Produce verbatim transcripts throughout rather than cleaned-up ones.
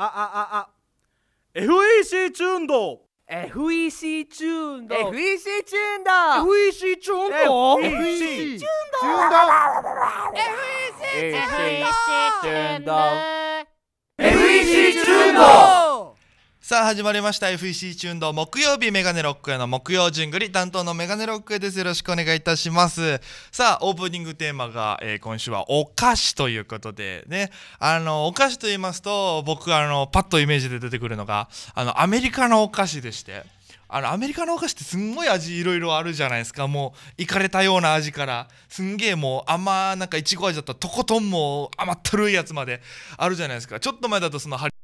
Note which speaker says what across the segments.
Speaker 1: あああ エフイーシー チューンド
Speaker 2: エフイーシー チューンド
Speaker 3: エフイーシー チューンド
Speaker 1: エフイーシー チューンド
Speaker 2: エフイーシー チューンド
Speaker 3: エフイーシー チューンド
Speaker 2: エフイーシー チューンド。
Speaker 4: さあ始まりました エフイーシー チューンド木曜日メガネロックへの木曜じゅんぐり担当のメガネロックへです。よろしくお願いいたします。さあオープニングテーマが、えー、今週はお菓子ということでね、あのお菓子と言いますと僕あのパッとイメージで出てくるのがあのアメリカのお菓子でして、あのアメリカのお菓子ってすんごい味いろいろあるじゃないですか。もういかれたような味からすんげえもう甘なんかいちご味だったらとことんもう甘ったるいやつまであるじゃないですか。ちょっと前だとそのハリ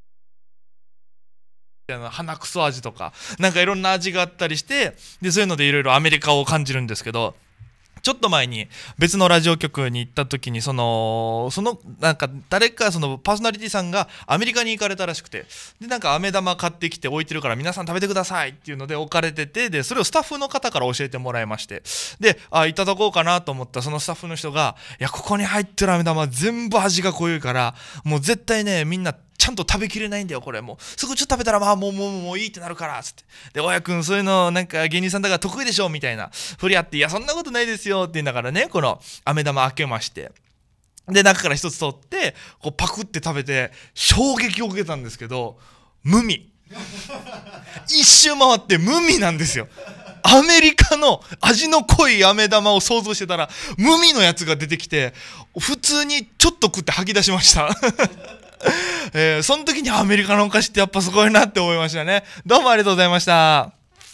Speaker 4: 鼻くそ味とかなんかいろんな味があったりして、でそういうのでいろいろアメリカを感じるんですけど、ちょっと前に別のラジオ局に行った時にそのそのなんか誰かそのパーソナリティさんがアメリカに行かれたらしくて、でなんか飴玉買ってきて置いてるから皆さん食べてくださいっていうので置かれてて、でそれをスタッフの方から教えてもらいまして、であいただこうかなと思ったそのスタッフの人が、いやここに入ってる飴玉全部味が濃いからもう絶対ねみんなちゃんと食べきれないんだよ、これもうすぐちょっと食べたらまあもうもうもういいってなるからつって、で大家君そういうのなんか芸人さんだから得意でしょみたいなふりあって、いやそんなことないですよって言いながらね、この飴玉開けまして、で中から一つ取ってこうパクって食べて衝撃を受けたんですけど、無味一周回って無味なんですよ。アメリカの味の濃い飴玉を想像してたら無味のやつが出てきて、普通にちょっと食って吐き出しましたえー、その時にアメリカのお菓子ってやっぱすごいなって思いましたね。どうもありがとうございました。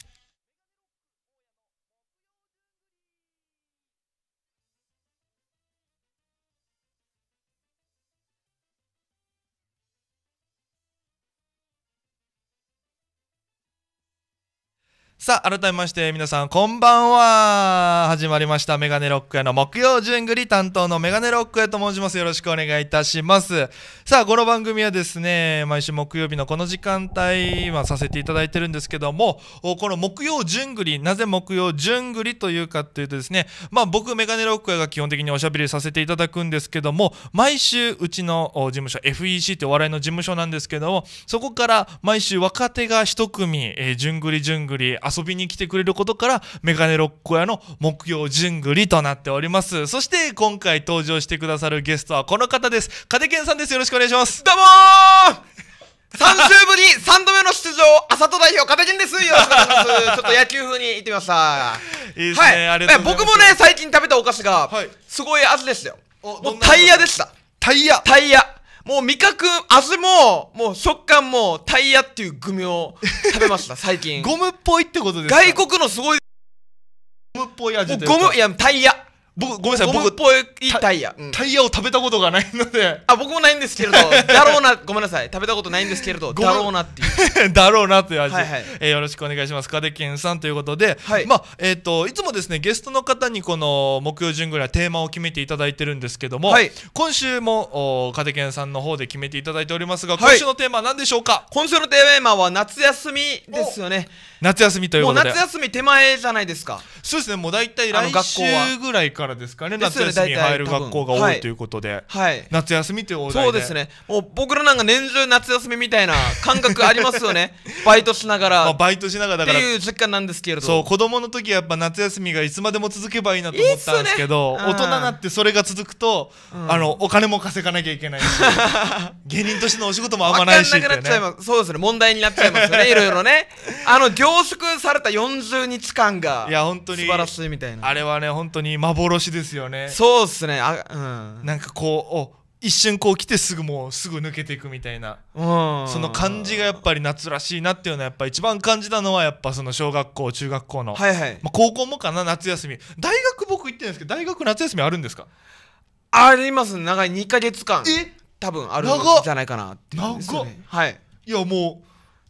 Speaker 4: さあ改めまして皆さんこんばんは。始まりましたメガネロックへの木曜じゅんぐり担当のメガネロックへと申します。よろしくお願いいたします。さあこの番組はですね毎週木曜日のこの時間帯はさせていただいてるんですけども、この木曜じゅんぐり、なぜ木曜じゅんぐりというかというとですね、まあ僕メガネロックが基本的におしゃべりさせていただくんですけども、毎週うちの事務所 エフイーシー ってお笑いの事務所なんですけども、そこから毎週若手が一組、えー、じゅんぐりじゅんぐり遊びに来てくれることからメガネロック屋の木曜じゅんぐりとなっております。そして今回登場してくださるゲストはこの方です。カデケンさんです。よろしくお願いします。
Speaker 5: どうもーさん週ぶりさんどめの出場、あさと代表カデケンです。よろしくお願いします。ちょっと野球風に言ってみました。
Speaker 4: いいですね、はい、ありがとうございます。
Speaker 5: 僕もね最近食べたお菓子が、はい、すごい味でしたよ。もうタイヤでした。タイヤタイヤもう味覚味ももう食感もタイヤっていうグミを食べました最近。
Speaker 4: ゴムっぽいってことですか。
Speaker 5: 外国のすごい
Speaker 4: ゴムっぽい味で
Speaker 5: ゴムいやタイヤ、
Speaker 4: 僕ごめんなさい、
Speaker 5: ゴムっぽいタイヤ、
Speaker 4: うん、タイヤを食べたことがないので、
Speaker 5: あ僕もないんですけれどだろうな、ごめんなさい食べたことないんですけれどだろうなっていう
Speaker 4: だろうなという味、
Speaker 5: はいはい、
Speaker 4: えー、よろしくお願いします。カデケンさんということで、
Speaker 5: はい、
Speaker 4: まあえっ、ー、といつもですねゲストの方にこの木曜じゅんぐりはテーマを決めていただいてるんですけども、はい、今週もカデケンさんの方で決めていただいておりますが、はい、今週のテーマは何でしょうか。
Speaker 5: 今週のテーマは夏休みですよね。
Speaker 4: 夏休みということで、
Speaker 5: もう夏休み手前じゃないですか。
Speaker 4: そうですね、もう大体来週ぐらいからですかね、夏休みに入る学校が多いということで、
Speaker 5: はい、
Speaker 4: 夏休みというお題で、
Speaker 5: そうですね、もう僕らなんか年中夏休みみたいな感覚ありますよねバイトしながら、
Speaker 4: まあ、バイトしながらだから
Speaker 5: っていう実感なんですけれど、
Speaker 4: そう子供の時はやっぱ夏休みがいつまでも続けばいいなと思ったんですけど、いいっすね、大人になってそれが続くと、うん、あのお金も稼がなきゃいけないし芸人としてのお仕事もあんまないしって、ね、
Speaker 5: 分かんなくなっちゃいます。そうですね、問題になっちゃいますよねいろいろね、あの凝縮されたよんじゅうにちかんが
Speaker 4: いや本当に
Speaker 5: 素晴らしいみたいな、
Speaker 4: あれはね本当に幻ですよね。
Speaker 5: そうですね、あ、うん、
Speaker 4: なんかこう一瞬こう来てすぐもうすぐ抜けていくみたいな、
Speaker 5: うん、
Speaker 4: その感じがやっぱり夏らしいなっていうのはやっぱ一番感じたのはやっぱその小学校中学校の、
Speaker 5: はいはい、
Speaker 4: まあ、高校もかな、夏休み。大学僕行ってるんですけど大学夏休みあるんですか。
Speaker 5: ありますね、長いにかげつかん
Speaker 4: え
Speaker 5: 多分あるんじゃないかなって、
Speaker 4: 長っ、
Speaker 5: はい、
Speaker 4: いやもう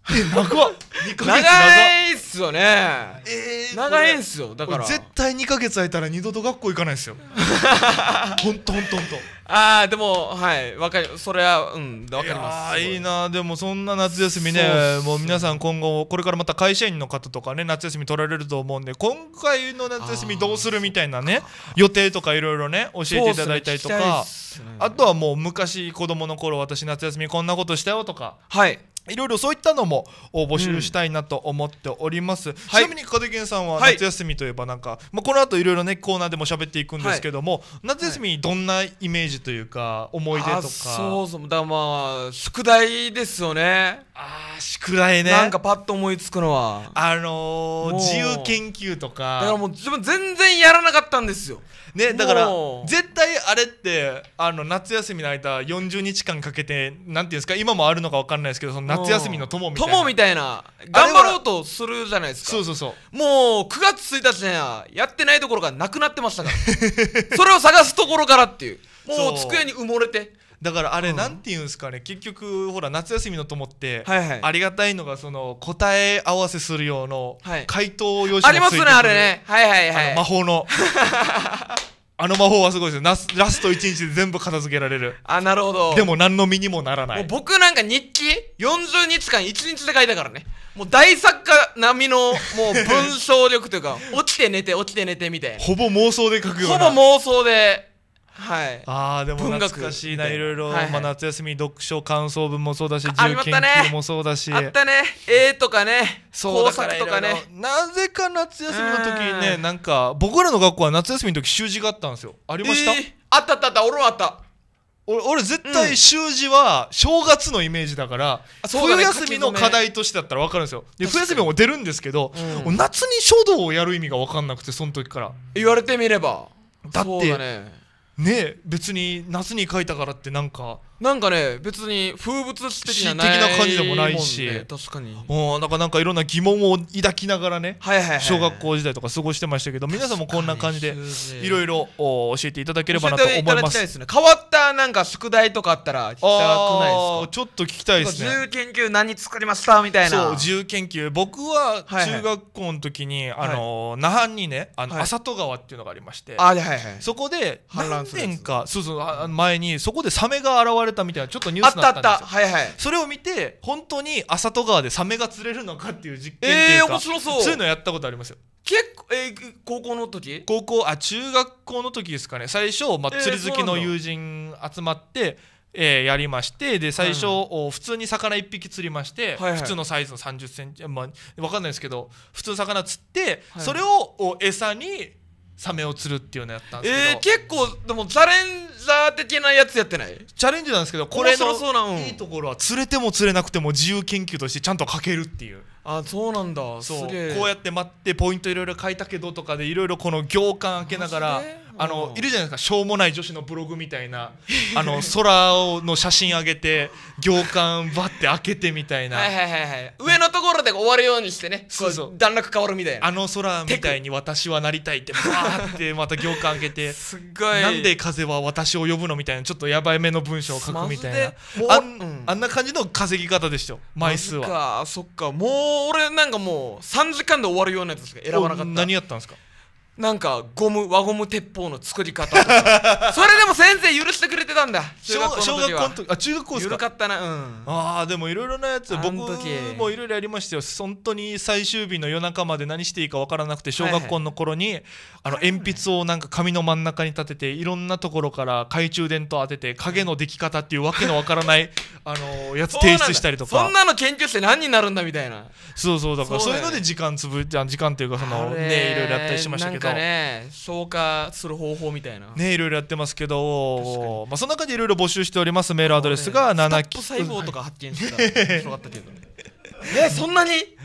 Speaker 4: え長っにかげつ長っ
Speaker 5: 長いっすよね。
Speaker 4: えー、
Speaker 5: 長いんすよ。だから
Speaker 4: 絶対にかげつ空いたら二度と学校行かないですよほんとほんとほんと。
Speaker 5: ああでもはいわかる、それはうんわかります。
Speaker 4: いやーいいな。でもそんな夏休みね、もう皆さん今後これからまた会社員の方とかね夏休み取られると思うんで、今回の夏休みどうするみたいなね予定とかいろいろね教えていただいたりとか、あとはもう昔子供の頃私夏休みこんなことしたよとか、
Speaker 5: はい
Speaker 4: いろいろそういったのも募集したいなと思っております、うん、ちなみにカデケンさんは夏休みといえばなんか、はい、まあ、この後いろいろねコーナーでも喋っていくんですけども、はい、夏休みどんなイメージというか思い出とか。
Speaker 5: そうそう、だからまあ宿題ですよね。
Speaker 4: あー宿題ね。
Speaker 5: なんかパッと思いつくのは
Speaker 4: あのー、自由研究とか。
Speaker 5: だからもう自分全然やらなかったんですよ
Speaker 4: ね。だから絶対あれってあの夏休みの間よんじゅうにちかんかけてなんていうんですか、今もあるのか分かんないですけど、その夏休みの友みたいな
Speaker 5: 友みたいな頑張ろうとするじゃないですか。
Speaker 4: そうそうそう。
Speaker 5: もうくがつついたちにはやってないところがなくなってましたからそれを探すところからっていう、もう机に埋もれて。
Speaker 4: だからあれ、
Speaker 5: うん、
Speaker 4: なんていうんですかね、結局ほら夏休みの友って、
Speaker 5: はいはい、
Speaker 4: ありがたいのがその答え合わせする用の
Speaker 5: はい
Speaker 4: 回答用紙もついてくる、
Speaker 5: ありますねあれね。はいはいはい。
Speaker 4: あの魔法のあの魔法はすごいですよ。ラスラストいちにちで全部片付けられる。
Speaker 5: あ、なるほど。
Speaker 4: でも何の身にもならない。
Speaker 5: もう僕なんか日記よんじゅうにちかんいちにちで書いたからね。もう大作家並みのもう文章力というか起きて寝て起きて寝てみたいな、
Speaker 4: ほぼ妄想で書くような。
Speaker 5: ほぼ妄想で。はい。
Speaker 4: あーでも懐かしいな。いろいろ、
Speaker 5: はいはい、
Speaker 4: まあ、夏休み読書感想文もそうだし自由研
Speaker 5: あ
Speaker 4: 究もそうだし、
Speaker 5: あったね。絵とかね、
Speaker 4: そう
Speaker 5: 工作とかね。
Speaker 4: なぜか夏休みの時にね、なんか僕らの学校は夏休みの時習字があったんですよ。ありました、えー、
Speaker 5: あったあったあった。俺もあった。
Speaker 4: 俺, 俺絶対習字は正月のイメージだから、うん、冬休みの課題としてだったら分かるんですよ。で冬休みも出るんですけど、うん、夏に書道をやる意味が分かんなくて、その時から。
Speaker 5: 言われてみれば
Speaker 4: だって
Speaker 5: そうだね。
Speaker 4: ねえ別に夏に書いたからってなんか
Speaker 5: なんかね別に風物詩的なない
Speaker 4: 的な感じでもないし、
Speaker 5: ね、確かに。
Speaker 4: おなんかなんかいろんな疑問を抱きながらね、
Speaker 5: はいはいはいはい、
Speaker 4: 小学校時代とか過ごしてましたけど、皆さんもこんな感じでいろいろ教えていただければなと思います。
Speaker 5: 教えていただきたいですね。変わったなんか宿題とかあったら聞きたくないですか？
Speaker 4: ちょっと聞きたいですね。
Speaker 5: 自由研究何作りましたみたいな。
Speaker 4: そう自由研究、僕は中学校の時に、はいはい、あの那覇にねあの、はい、浅戸川っていうのがありまして、
Speaker 5: あ、はいはい、
Speaker 4: そこで何年かそうそう前にそこでサメが現れたみたいなちょっとニュースになったんですよ。
Speaker 5: あったあった、はいはい。
Speaker 4: それを見て本当に浅戸川でサメが釣れるのかっていう実験っていうか、
Speaker 5: えー、面白そう。
Speaker 4: そういうのやったことありますよ。
Speaker 5: 結構、えー、高校の時
Speaker 4: 高校あ中学校の時ですかね。最初、まあ、釣り好きの友人集まって、えー、やりまして、で最初、はい、普通に魚いっぴき釣りまして、はいはい、普通のサイズのさんじゅっセンチ、まあ、分かんないですけど普通の魚釣って、はい、それを餌にサメを釣るっていうのやったんですけど、
Speaker 5: えー、結構でもチャレンジャー的なやつやってない？
Speaker 4: チャレンジなんですけど、これの
Speaker 5: そうな、うん、
Speaker 4: いいところは釣れても釣れなくても自由研究としてちゃんと書けるっていう。
Speaker 5: あ、そうなんだ。
Speaker 4: そう
Speaker 5: すげえ。
Speaker 4: こうやって待ってポイントいろいろ書いたけどとかでいろいろこの行間開けながら、あのいるじゃないですか、しょうもない女子のブログみたいなあの空の写真上げて行間バッて開けてみたいな
Speaker 5: はいはいはいはい、上のところで終わるようにしてね、
Speaker 4: そうそう
Speaker 5: 段落変わるみたいな、
Speaker 4: あの空みたいに私はなりたいってバーってまた行間開けて
Speaker 5: すっごい
Speaker 4: なんで風は私を呼ぶのみたいなちょっとやばいめの文章を書くみたいな、あん、うん、あんな感じの稼ぎ方でしたよ、枚数は。
Speaker 5: かそっか、もう俺なんかもうさんじかんで終わるようなやつしか選ばなかった。
Speaker 4: 何やったんですか？
Speaker 5: なんかゴム輪ゴム鉄砲の作り方とかそれでも先生許してくれてたんだ。中学校の時は。小学校の時、
Speaker 4: あ、中学校ですか？
Speaker 5: 緩かったな。うん。
Speaker 4: ああ、でもいろいろなやつ、僕もいろいろやりましたよ。本当に最終日の夜中まで何していいかわからなくて、小学校の頃に、はいはい、あの鉛筆をなんか紙の真ん中に立てていろんなところから懐中電灯当てて影のでき方っていうわけのわからないあのやつ提出したりとか。
Speaker 5: そんなの研究して何になるんだみたいな。
Speaker 4: そうそう、だからそういうので時間つぶ時間っていうかそのねいろいろやったりしましたけど。
Speaker 5: なんかね、消化する方法みたいな
Speaker 4: ね、いろいろやってますけど、まあそんな感じでいろいろ募集しております。メールアドレスがななき
Speaker 5: スタップ細胞とか発見したら面白かったけどね。え、そんなに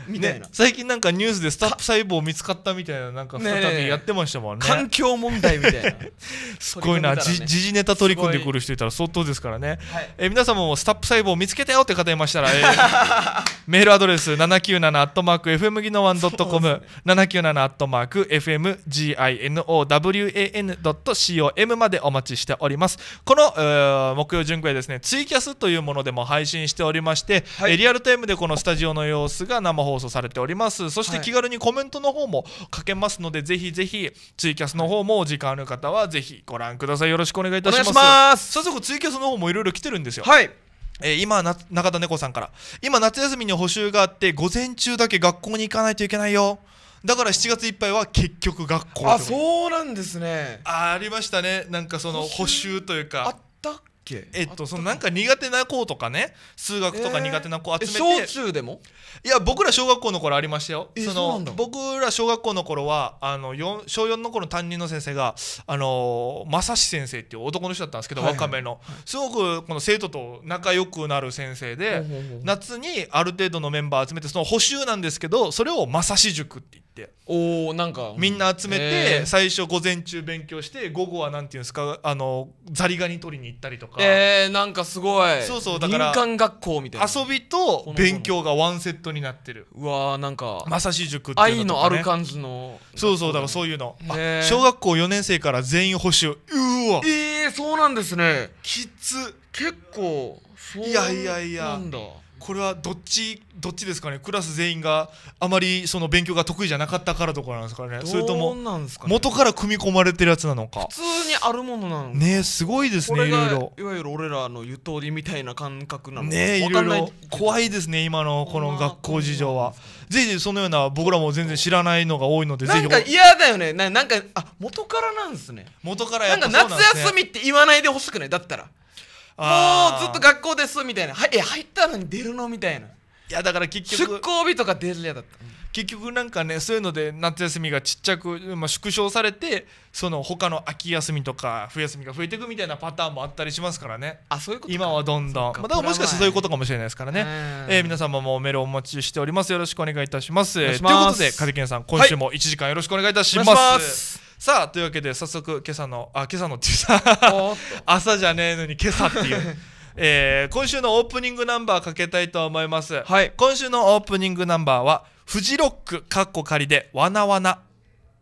Speaker 5: みたいな、
Speaker 4: ね、最近なんかニュースでスタップ細胞見つかったみたいな、なんか再びやってましたもんね。
Speaker 5: 環境問題みたいな
Speaker 4: すごいな、時事ネタ取り組んでくる人いたら相当ですからね。はい、えー、皆様もスタップ細胞見つけたよって方いましたら、えー、メールアドレスななきゅうななアットマークエフエムギノワンドットコム、ななきゅうななアットマークエフエムギノワンドットコム までお待ちしております。この、えー、木曜準拠はですね、ツイキャスというものでも配信しておりまして、はい、えー、リアルタイムでこのスタジオの様子が生放送されております。そして気軽にコメントの方も書けますので、はい、ぜひぜひツイキャスの方もお時間ある方はぜひご覧ください。よろしくお願いいたします。お願いします。早速ツイキャスの方もいろいろ来てるんですよ。
Speaker 5: はい、
Speaker 4: えー、今な中田猫さんから、今夏休みに補習があって午前中だけ学校に行かないといけないよ、だからしちがついっぱいは結局学校。
Speaker 5: あ、そうなんですね。
Speaker 4: あ, ありましたね。なんかその補習というか、
Speaker 5: あったっけ。
Speaker 4: えっとそのなんか苦手な子とかね、数学とか苦手な子集めて、
Speaker 5: えー、小中でも。
Speaker 4: いや僕ら小学校の頃ありましたよ。
Speaker 5: えー、
Speaker 4: その僕ら小学校の頃はあの小よんの頃の担任の先生があの正志先生っていう男の人だったんですけど、はいはい、若めのすごくこの生徒と仲良くなる先生で、はいはいはい、夏にある程度のメンバー集めて、その補習なんですけどそれを正志塾って言って、
Speaker 5: おー、なんか
Speaker 4: みんな集めて最初午前中勉強して午後はなんていうんですか、あのザリガニ取りに行ったりとか、
Speaker 5: えー、なんかすごい。
Speaker 4: そうそう、だから
Speaker 5: 林間学校みたいな、
Speaker 4: 遊びと勉強がワンセットになってる。
Speaker 5: うわー、なんか
Speaker 4: 正志塾っていうのとか、ね、
Speaker 5: 愛のある感じの。
Speaker 4: そうそう、だからそういうの、小学校よねん生から全員補習。うわ、
Speaker 5: えー、そうなんですね。
Speaker 4: きつ。
Speaker 5: 結構そう。
Speaker 4: いやいやいや、
Speaker 5: なんだ
Speaker 4: これはどっちどっちですかね。クラス全員があまりその勉強が得意じゃなかったからとかなんですかね。それとも元から組み込まれてるやつなのか。
Speaker 5: 普通にあるものなの
Speaker 4: ね。すごいですね。いろいろ
Speaker 5: いわゆる俺らのゆとりみたいな感覚なの
Speaker 4: ね。いろいろ怖いですね、今のこの学校事情は。ぜひそのような僕らも全然知らないのが多いので、ぜひ。
Speaker 5: なんか嫌だよね。な、なんかあ元からなんですね。
Speaker 4: 元からやっぱそう
Speaker 5: なんか夏休みって言わないでほしくない。だったらもうずっと学校ですみたいな。はい、え、入ったのに出るのみたいな。
Speaker 4: いやだから結局
Speaker 5: 出校日とか出るやだった。
Speaker 4: 結局なんかね、そういうので夏休みがちっちゃく、まあ、縮小されて、その他の秋休みとか冬休みが増えていくみたいなパターンもあったりしますからね。
Speaker 5: あ、そういうことか。
Speaker 4: 今はどんどん、まあ、だからもしかしてそういうことかもしれないですからね。えー、皆様もメールをお待ちしております。よろしくお願いいたします。ということでカテケンさん、今週もいちじかんよろしくお願いいたします。はい、さあというわけで早速今朝のあ今朝のっていうさ朝じゃねえのに今朝っていうえー、今週のオープニングナンバーかけたいと思います。はい、今週のオープニングナンバーはフジロックかっこ仮でわなわな。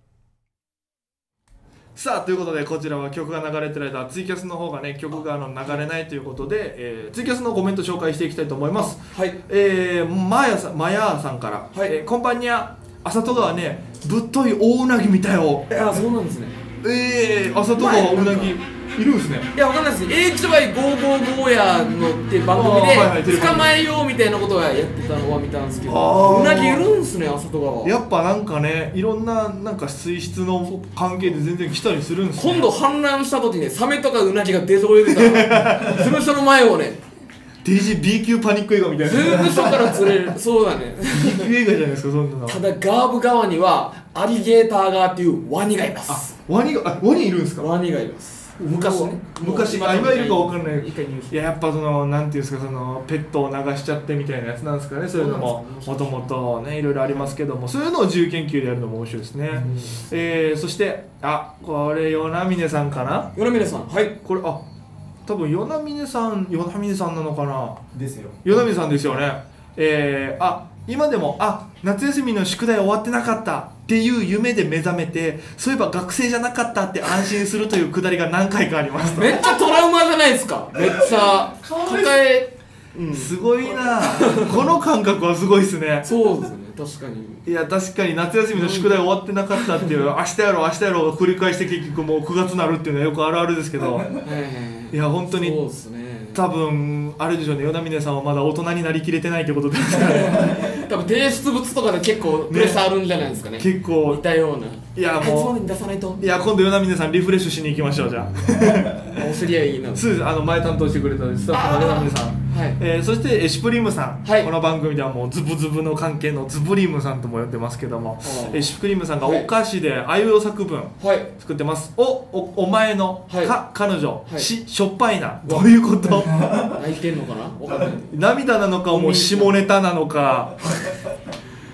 Speaker 4: さあということで、こちらは曲が流れてる間ツイキャスの方がね曲があの流れないということで、えー、ツイキャスのコメント紹介していきたいと思います。はい、えー、マヤさんマヤさんから、はい、えー、こんばんにゃ、朝戸川ねぶっとい大うなぎ見たよ。
Speaker 5: あ、そうなんですね。
Speaker 4: えー、朝戸川うなぎいるんですね。
Speaker 5: いや、わかんないです。 エイチワイごーごーごー やのって番組で捕まえようみたいなことはやってたのは見たんですけど、うなぎいるんすね、朝とかは。
Speaker 4: やっぱなんかね、いろんななんか水質の関係で全然来たりするんですね。
Speaker 5: 今度氾濫した時ね、サメとかうなぎが出そうでたら事務所の前をね、
Speaker 4: デイジー B 級パニック映画みたいな。
Speaker 5: ズームショから釣れる。そうだね。
Speaker 4: B 級映画じゃないですか、そんなの。
Speaker 5: ただガーブ川にはアリゲーターガーっていうワニがいます。
Speaker 4: あ、ワニが、あ、ワニいるんですか。
Speaker 5: ワニがいます。昔ね、
Speaker 4: 昔、あ、今いるか分かんない。いや、やっぱそのなんていうんですか、そのペットを流しちゃってみたいなやつなんですかね。そういうのももともとねいろいろありますけども、そういうのを自由研究でやるのも面白いですね。えー、そしてあ、これ与那嶺さんかな。
Speaker 5: 与那嶺さん、はい、
Speaker 4: これあ多分与那嶺さん与那嶺さんなのかな。
Speaker 5: ですよ。
Speaker 4: 与那嶺さんですよね。えー、あ今でもあ夏休みの宿題終わってなかったっていう夢で目覚めて、そういえば学生じゃなかったって安心するというくだりが何回かありました。
Speaker 5: めっちゃトラウマじゃないですか。めっちゃ抱え、
Speaker 4: うん、すごいなこの感覚はすごいですね。
Speaker 5: そうですね、確かに。
Speaker 4: いや確かに夏休みの宿題終わってなかったっていう明日やろう明日やろうが繰り返して結局もうくがつになるっていうのはよくあるあるですけどいや本当に
Speaker 5: そうですね。
Speaker 4: 多分あれでしょうね、与那嶺さんはまだ大人になりきれてないってことですかね。
Speaker 5: 多分提出物とかで結構プレッシャーあるんじゃないですかね。結構似たような。
Speaker 4: いやもう
Speaker 5: 出さないと。
Speaker 4: いや今度与那嶺さんリフレッシュしに行きましょう。じゃあ
Speaker 5: お知り合いな。
Speaker 4: そうです。あの前担当してくれたスタッフの与那嶺さん、はい、えー、そしてエシュプリームさん、はい、この番組ではもうズブズブの関係のズブリームさんとも呼んでますけども、エシュプリームさんがお菓子であいうえお作文作ってます。はい、おおお前の、はい、か彼女、はい、ししょっぱいな、どういうこと？
Speaker 5: 泣いてんのかな？わかんない。
Speaker 4: 涙なのかもう下ネタなのか。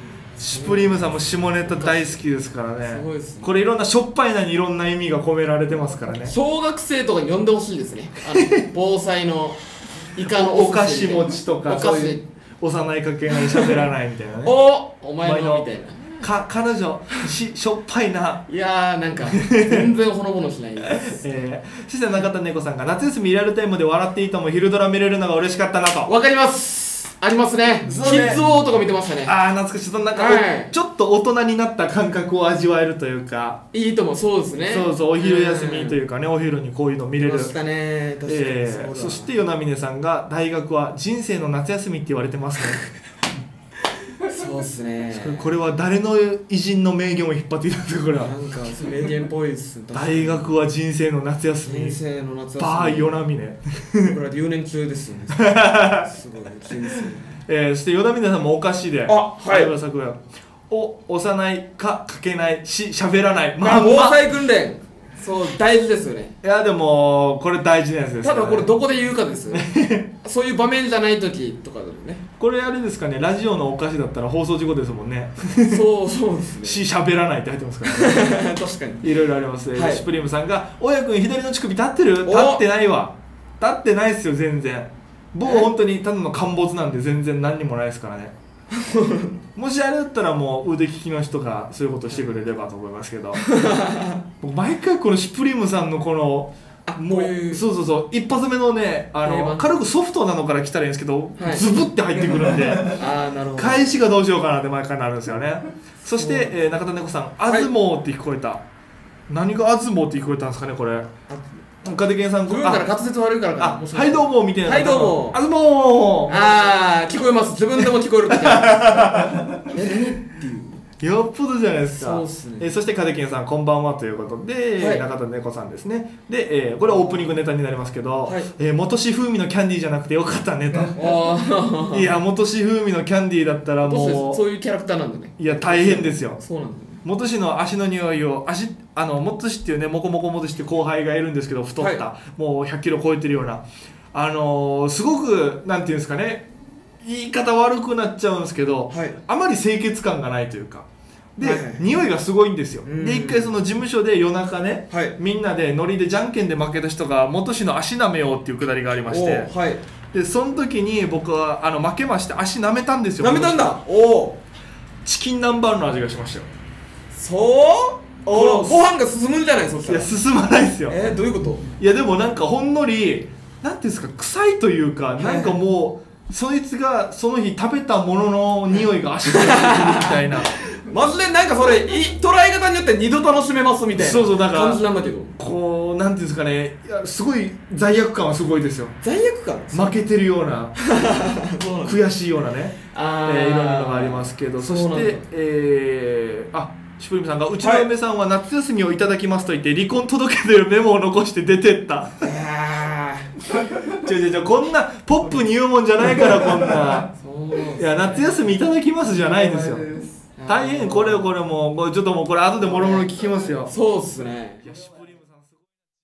Speaker 1: シュプリームさんも下ネタ大好きですからね。
Speaker 3: すごいですね。
Speaker 1: これいろんなしょっぱいなにいろんな意味が込められてますからね。
Speaker 3: 小学生とかに呼んでほしいですね。あの防災のイカの
Speaker 1: お菓子持ちとか
Speaker 3: お菓
Speaker 1: そういう
Speaker 3: 子
Speaker 1: 幼いかけがに喋らないみたいなね。
Speaker 3: おお前のみたいな。
Speaker 1: か彼女ししょっぱいな。
Speaker 3: いやーなんか全然ほのぼのしないです。
Speaker 1: えー、そして中田猫さんが夏休みリアルタイムで笑っていいとも昼ドラ見れるのが嬉しかったなと。
Speaker 3: わかります。ありますね。
Speaker 1: そうね
Speaker 3: キッズウォーとか見てましたね。
Speaker 1: ああ懐かしい。そのなんか、
Speaker 3: はい
Speaker 1: ちょっと大人になった感覚を味わえるというか、
Speaker 3: いいともそうですね。
Speaker 1: そうそうお昼休みというかね、お昼にこういうの見れる。
Speaker 3: 見ましたね。確かに
Speaker 1: え
Speaker 3: そうだ
Speaker 1: ー、そして与那嶺さんが大学は人生の夏休みって言われてますね。
Speaker 3: そうっすね。
Speaker 1: これは誰の偉人の名言を引っ張っていたんですかこれは。
Speaker 3: なんか名言っぽいです。
Speaker 1: 大学は人生の夏休み。
Speaker 3: 人生の夏休み。
Speaker 1: バー与那嶺。
Speaker 3: これは留年中ですよね。すごい人生。
Speaker 1: えー、そして与那嶺さんもお菓子で。
Speaker 3: あはい
Speaker 1: 相葉作也お押さないか書けないし喋らない。
Speaker 3: まあ防
Speaker 1: まんま。
Speaker 3: 災訓練。そう大事ですよね。
Speaker 1: いやでもこれ大事なやつですからね。
Speaker 3: ただこれどこで言うかですよね。そういう場面じゃない時とかでもね。
Speaker 1: これあれですかね、ラジオのお菓子だったら放送事故ですもんね。
Speaker 3: そうそうですね。
Speaker 1: し喋らないって入ってますからね。
Speaker 3: 確かに。
Speaker 1: いろいろありますね。
Speaker 3: はい
Speaker 1: シュプリームさんが「大家君左の乳首立ってる？立
Speaker 3: お
Speaker 1: ってないわ。立ってないっすよ全然。僕本当にただの陥没なんで全然何にもないですからね。もしあれだったらもう腕利きの人がそういうことしてくれればと思いますけど。僕毎回このシュプリームさんのこのも
Speaker 3: こういう
Speaker 1: うそうそうそう一発目のねあの
Speaker 3: 定番
Speaker 1: 軽くソフトなのから来たらいいんですけど、
Speaker 3: はい
Speaker 1: ズブって入ってくるんで。
Speaker 3: ああなるほど。
Speaker 1: 返しがどうしようかなって毎回なるんですよね。そして、えー、中田猫さん「あずもう」って聞こえた、何が「あずもう」って聞こえたんですかねこれ。カテケンさん
Speaker 3: 自分から滑舌悪いからかな。
Speaker 1: あはいどうもみたいな。
Speaker 3: はいどうも
Speaker 1: あずもー。
Speaker 3: ああ聞こえます。自分でも聞こえる時ある。え何っていう。
Speaker 1: よっぽどじゃないですか。
Speaker 3: そうっすね
Speaker 1: えーそしてカテケンさんこんばんはということで、
Speaker 3: はい
Speaker 1: 中田猫さんですね。で、えーこれはオープニングネタになりますけど、
Speaker 3: はい
Speaker 1: えー元志風味のキャンディーじゃなくてよかったねと。
Speaker 3: ああ
Speaker 1: いや元志風味のキャンディーだったら
Speaker 3: どうして
Speaker 1: も
Speaker 3: そういうキャラクターなんだね。
Speaker 1: ういや大変ですよ。
Speaker 3: そうなんだね。
Speaker 1: 元氏の足の匂いを足あの元氏っていうねモコモコ元氏っていう後輩がいるんですけど太った、
Speaker 3: は
Speaker 1: もうひゃっキロ超えてるようなあのー、すごくなんていうんですかね言い方悪くなっちゃうんですけど、
Speaker 3: はい
Speaker 1: あまり清潔感がないというかで、
Speaker 3: はいはい
Speaker 1: 匂いがすごいんですよ。
Speaker 3: うん
Speaker 1: で一回その事務所で夜中ね、
Speaker 3: はい
Speaker 1: みんなでノリでじゃんけんで負けた人が元氏の足舐めようっていうくだりがありまして、
Speaker 3: おはい。
Speaker 1: でその時に僕はあの負けまして足舐めたんですよ。
Speaker 3: 舐めたんだ。おお。
Speaker 1: チキン南蛮の味がしましたよ。
Speaker 3: そう
Speaker 1: この
Speaker 3: おおご飯が進むんじゃないそしたら。
Speaker 1: いや進まないですよ。
Speaker 3: えー、どういうこと。
Speaker 1: いやでもなんかほんのりなんていうんですか臭いというか、
Speaker 3: い
Speaker 1: なんかもうそいつがその日食べたものの匂いが足からしてくるみたいな。
Speaker 3: マジでなんかそれい捉え方によって二度楽しめますみたいな
Speaker 1: そうそうだから
Speaker 3: 感じなんだけど。
Speaker 1: こうなんていうんですかね、いやすごい罪悪感はすごいですよ。
Speaker 3: 罪悪感。
Speaker 1: 負けてるような
Speaker 3: そうなんだ。
Speaker 1: 悔しいようなね、
Speaker 3: あー
Speaker 1: えー、いろんなのがありますけど、そ
Speaker 3: そうなんだ
Speaker 1: してえー、あシュプリームさんがうちの嫁さんは夏休みをいただきますと言って離婚届というメモを残して出てった。
Speaker 3: あ
Speaker 1: ちょちょちょこんなポップに言うもんじゃないからこんな。
Speaker 3: そう
Speaker 1: いや夏休みいただきますじゃないですよ。大変これこれもうこれちょっともうこれ後でもろもろ聞きますよ。
Speaker 3: そうっすね。
Speaker 1: いやシュプリームさんすごい。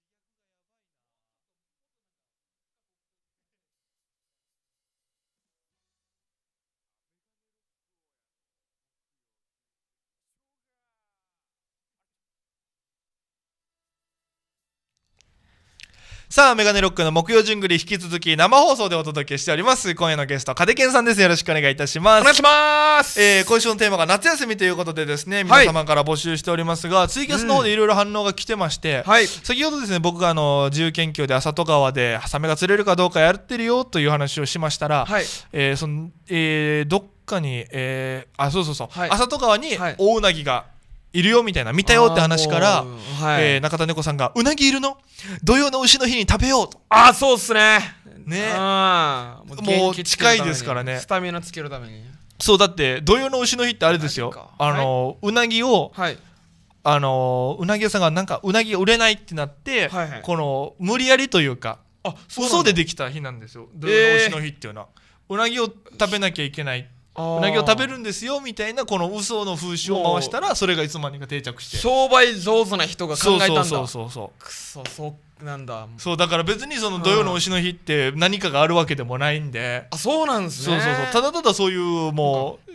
Speaker 4: さあメガネロックの木曜ジングル引き続き生放送でお届けしております。今夜のゲストカテケンさんです。よろしくお願いいたします。
Speaker 5: お願いします
Speaker 4: えー、今週のテーマが夏休みということでですね、皆様から募集しておりますが、ツイキャスの方でいろいろ反応が来てまして、
Speaker 5: はい
Speaker 4: 先ほどですね僕があの自由研究で浅戸川でサメが釣れるかどうかやってるよという話をしましたら、
Speaker 5: はい
Speaker 4: えーそのえーどっかに、えーあそうそうそう、
Speaker 5: はい
Speaker 4: 浅戸川に
Speaker 5: はい
Speaker 4: 大うなぎがいるよみたいな見たよって話から、
Speaker 5: あーもうはい
Speaker 4: えー中田猫さんがうなぎいるの土曜の牛の日に食べようと
Speaker 5: あーそうっすね
Speaker 4: ね
Speaker 5: あー
Speaker 4: もう
Speaker 5: 元気つけるために
Speaker 4: 近いですからね
Speaker 5: スタミナつけるために
Speaker 4: そうだって土曜の牛の日ってあれですよ
Speaker 5: マジか
Speaker 4: あの、うなぎを
Speaker 5: はい
Speaker 4: あのうなぎ屋さんがなんかうなぎが売れないってなって、
Speaker 5: はいはい
Speaker 4: この無理やりというか
Speaker 5: あそうなんだ
Speaker 4: 嘘でできた日なんですよ土曜の牛の日っていうのは、うなぎを食べなきゃいけないうなぎを食べるんですよみたいなこの嘘の風習を回したらそれがいつまにか定着して
Speaker 5: 商売上手な人が考えたんだ
Speaker 4: そうそうそうそう
Speaker 5: くそそうなんだ
Speaker 4: そうだから別にその土曜の牛の日って何かがあるわけでもないんで、
Speaker 5: あそうなんですね
Speaker 4: そうそうそうただただそういうもう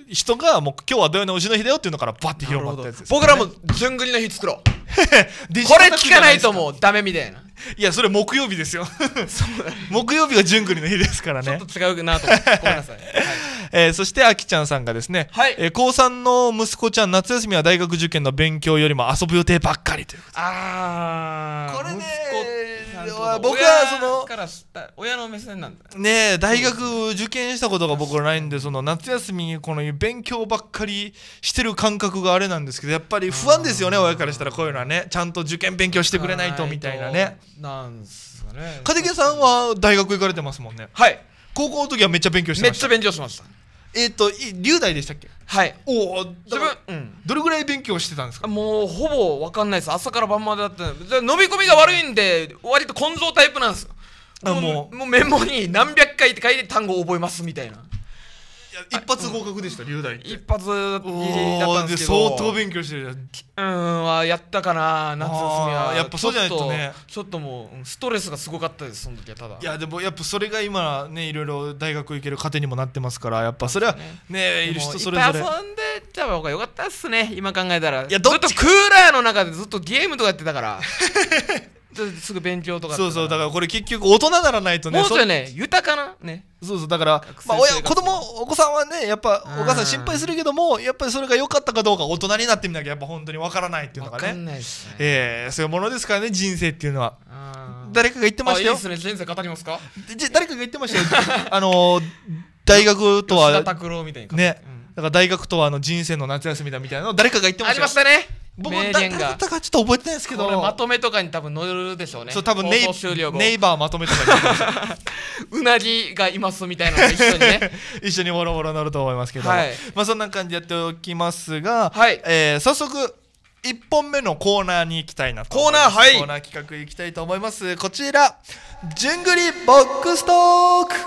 Speaker 4: 人がもう今日は土曜の丑の日だよっていうのからバッて広まったやつです、ね、
Speaker 5: 僕らも順繰りの日作ろうこれ聞かないともうダメみたいな。
Speaker 4: いやそれ木曜日ですよ木曜日が順繰りの日ですからね。
Speaker 5: ちょっと違うなと思ってごめんなさい、はい。
Speaker 4: えー、そしてあきちゃんさんがですね、
Speaker 5: はい、
Speaker 4: えー、高さんの息子ちゃん夏休みは大学受験の勉強よりも遊ぶ予定ばっかりということで。
Speaker 5: あー
Speaker 4: これね
Speaker 5: 僕はそのから親の目線なんだ
Speaker 4: ねえ、大学受験したことが僕はないんで、その夏休みにこの勉強ばっかりしてる感覚があれなんですけど、やっぱり不安ですよね、親からしたら。こういうのはね、ちゃんと受験勉強してくれないとみたいなね。
Speaker 5: なんすかね。
Speaker 4: かてけさんは大学行かれてますもんね。
Speaker 5: はい。
Speaker 4: 高校の時はめっちゃ勉強してました。
Speaker 5: めっちゃ勉強しました。
Speaker 4: えっと龍大でしたっけ。
Speaker 5: はい。
Speaker 4: おお、
Speaker 5: 自分、うん、
Speaker 4: どれぐらい勉強してたんですか。
Speaker 5: もうほぼ分かんないです。朝から晩までだったんで、飲み込みが悪いんで割と根性タイプなんですよ。もう、もう、もうメモに何百回って書いて単語を覚えますみたいな。
Speaker 4: いや一発合格でした、龍大って。
Speaker 5: 一発だったんですけど、
Speaker 4: 相当勉強してる。
Speaker 5: うんはやったかな、夏休みは。
Speaker 4: やっぱそうじゃないとね、
Speaker 5: ちょっともうストレスがすごかったです、その時は。ただ
Speaker 4: いやでもやっぱそれが今ね、いろいろ大学行ける糧にもなってますから、やっぱそれはね、いる人それぞれ。
Speaker 5: いっぱい遊んでた方がよかったっすね、今考えたら。い
Speaker 4: や、
Speaker 5: ずっとクーラーの中でずっとゲームとかやってたからすぐ勉強とか。
Speaker 4: そうそう、だからこれ結局大人ならないとね、
Speaker 5: もうちょいね、豊かなね。
Speaker 4: そうそう、だからまあ親子供お子さんはね、やっぱお母さん心配するけども、やっぱりそれが良かったかどうか大人になってみなきゃやっぱ本当にわからないっていうのがね。
Speaker 5: わかんないですね。
Speaker 4: ええ、そういうものですからね、人生っていうのは。誰かが言ってましたよ。
Speaker 5: いいですね、人生語りますか。
Speaker 4: 誰かが言ってましたよ。あの大学とは
Speaker 5: 吉田拓郎みたいな
Speaker 4: ね、だから大学とはあの人生の夏休みだみたいなの誰かが言ってましたよ。
Speaker 5: ありましたね。
Speaker 4: 僕も誰かがちょっと覚えてないですけど、
Speaker 5: これまとめとかに多分載るでしょうね。
Speaker 4: そう、多分ネイネイバーまとめとかに
Speaker 5: うなぎがいますみたいなのが一緒にね
Speaker 4: 一緒にボロボロ載ると思いますけど、
Speaker 5: はい、
Speaker 4: まあそんな感じでやっておきますが、
Speaker 5: はい、
Speaker 4: えー、早速いっぽんめのコーナーに行きたいなと思います。
Speaker 5: コーナー、はい、
Speaker 4: コーナー企画行きたいと思います。こちら、じゅんぐりボックストーク。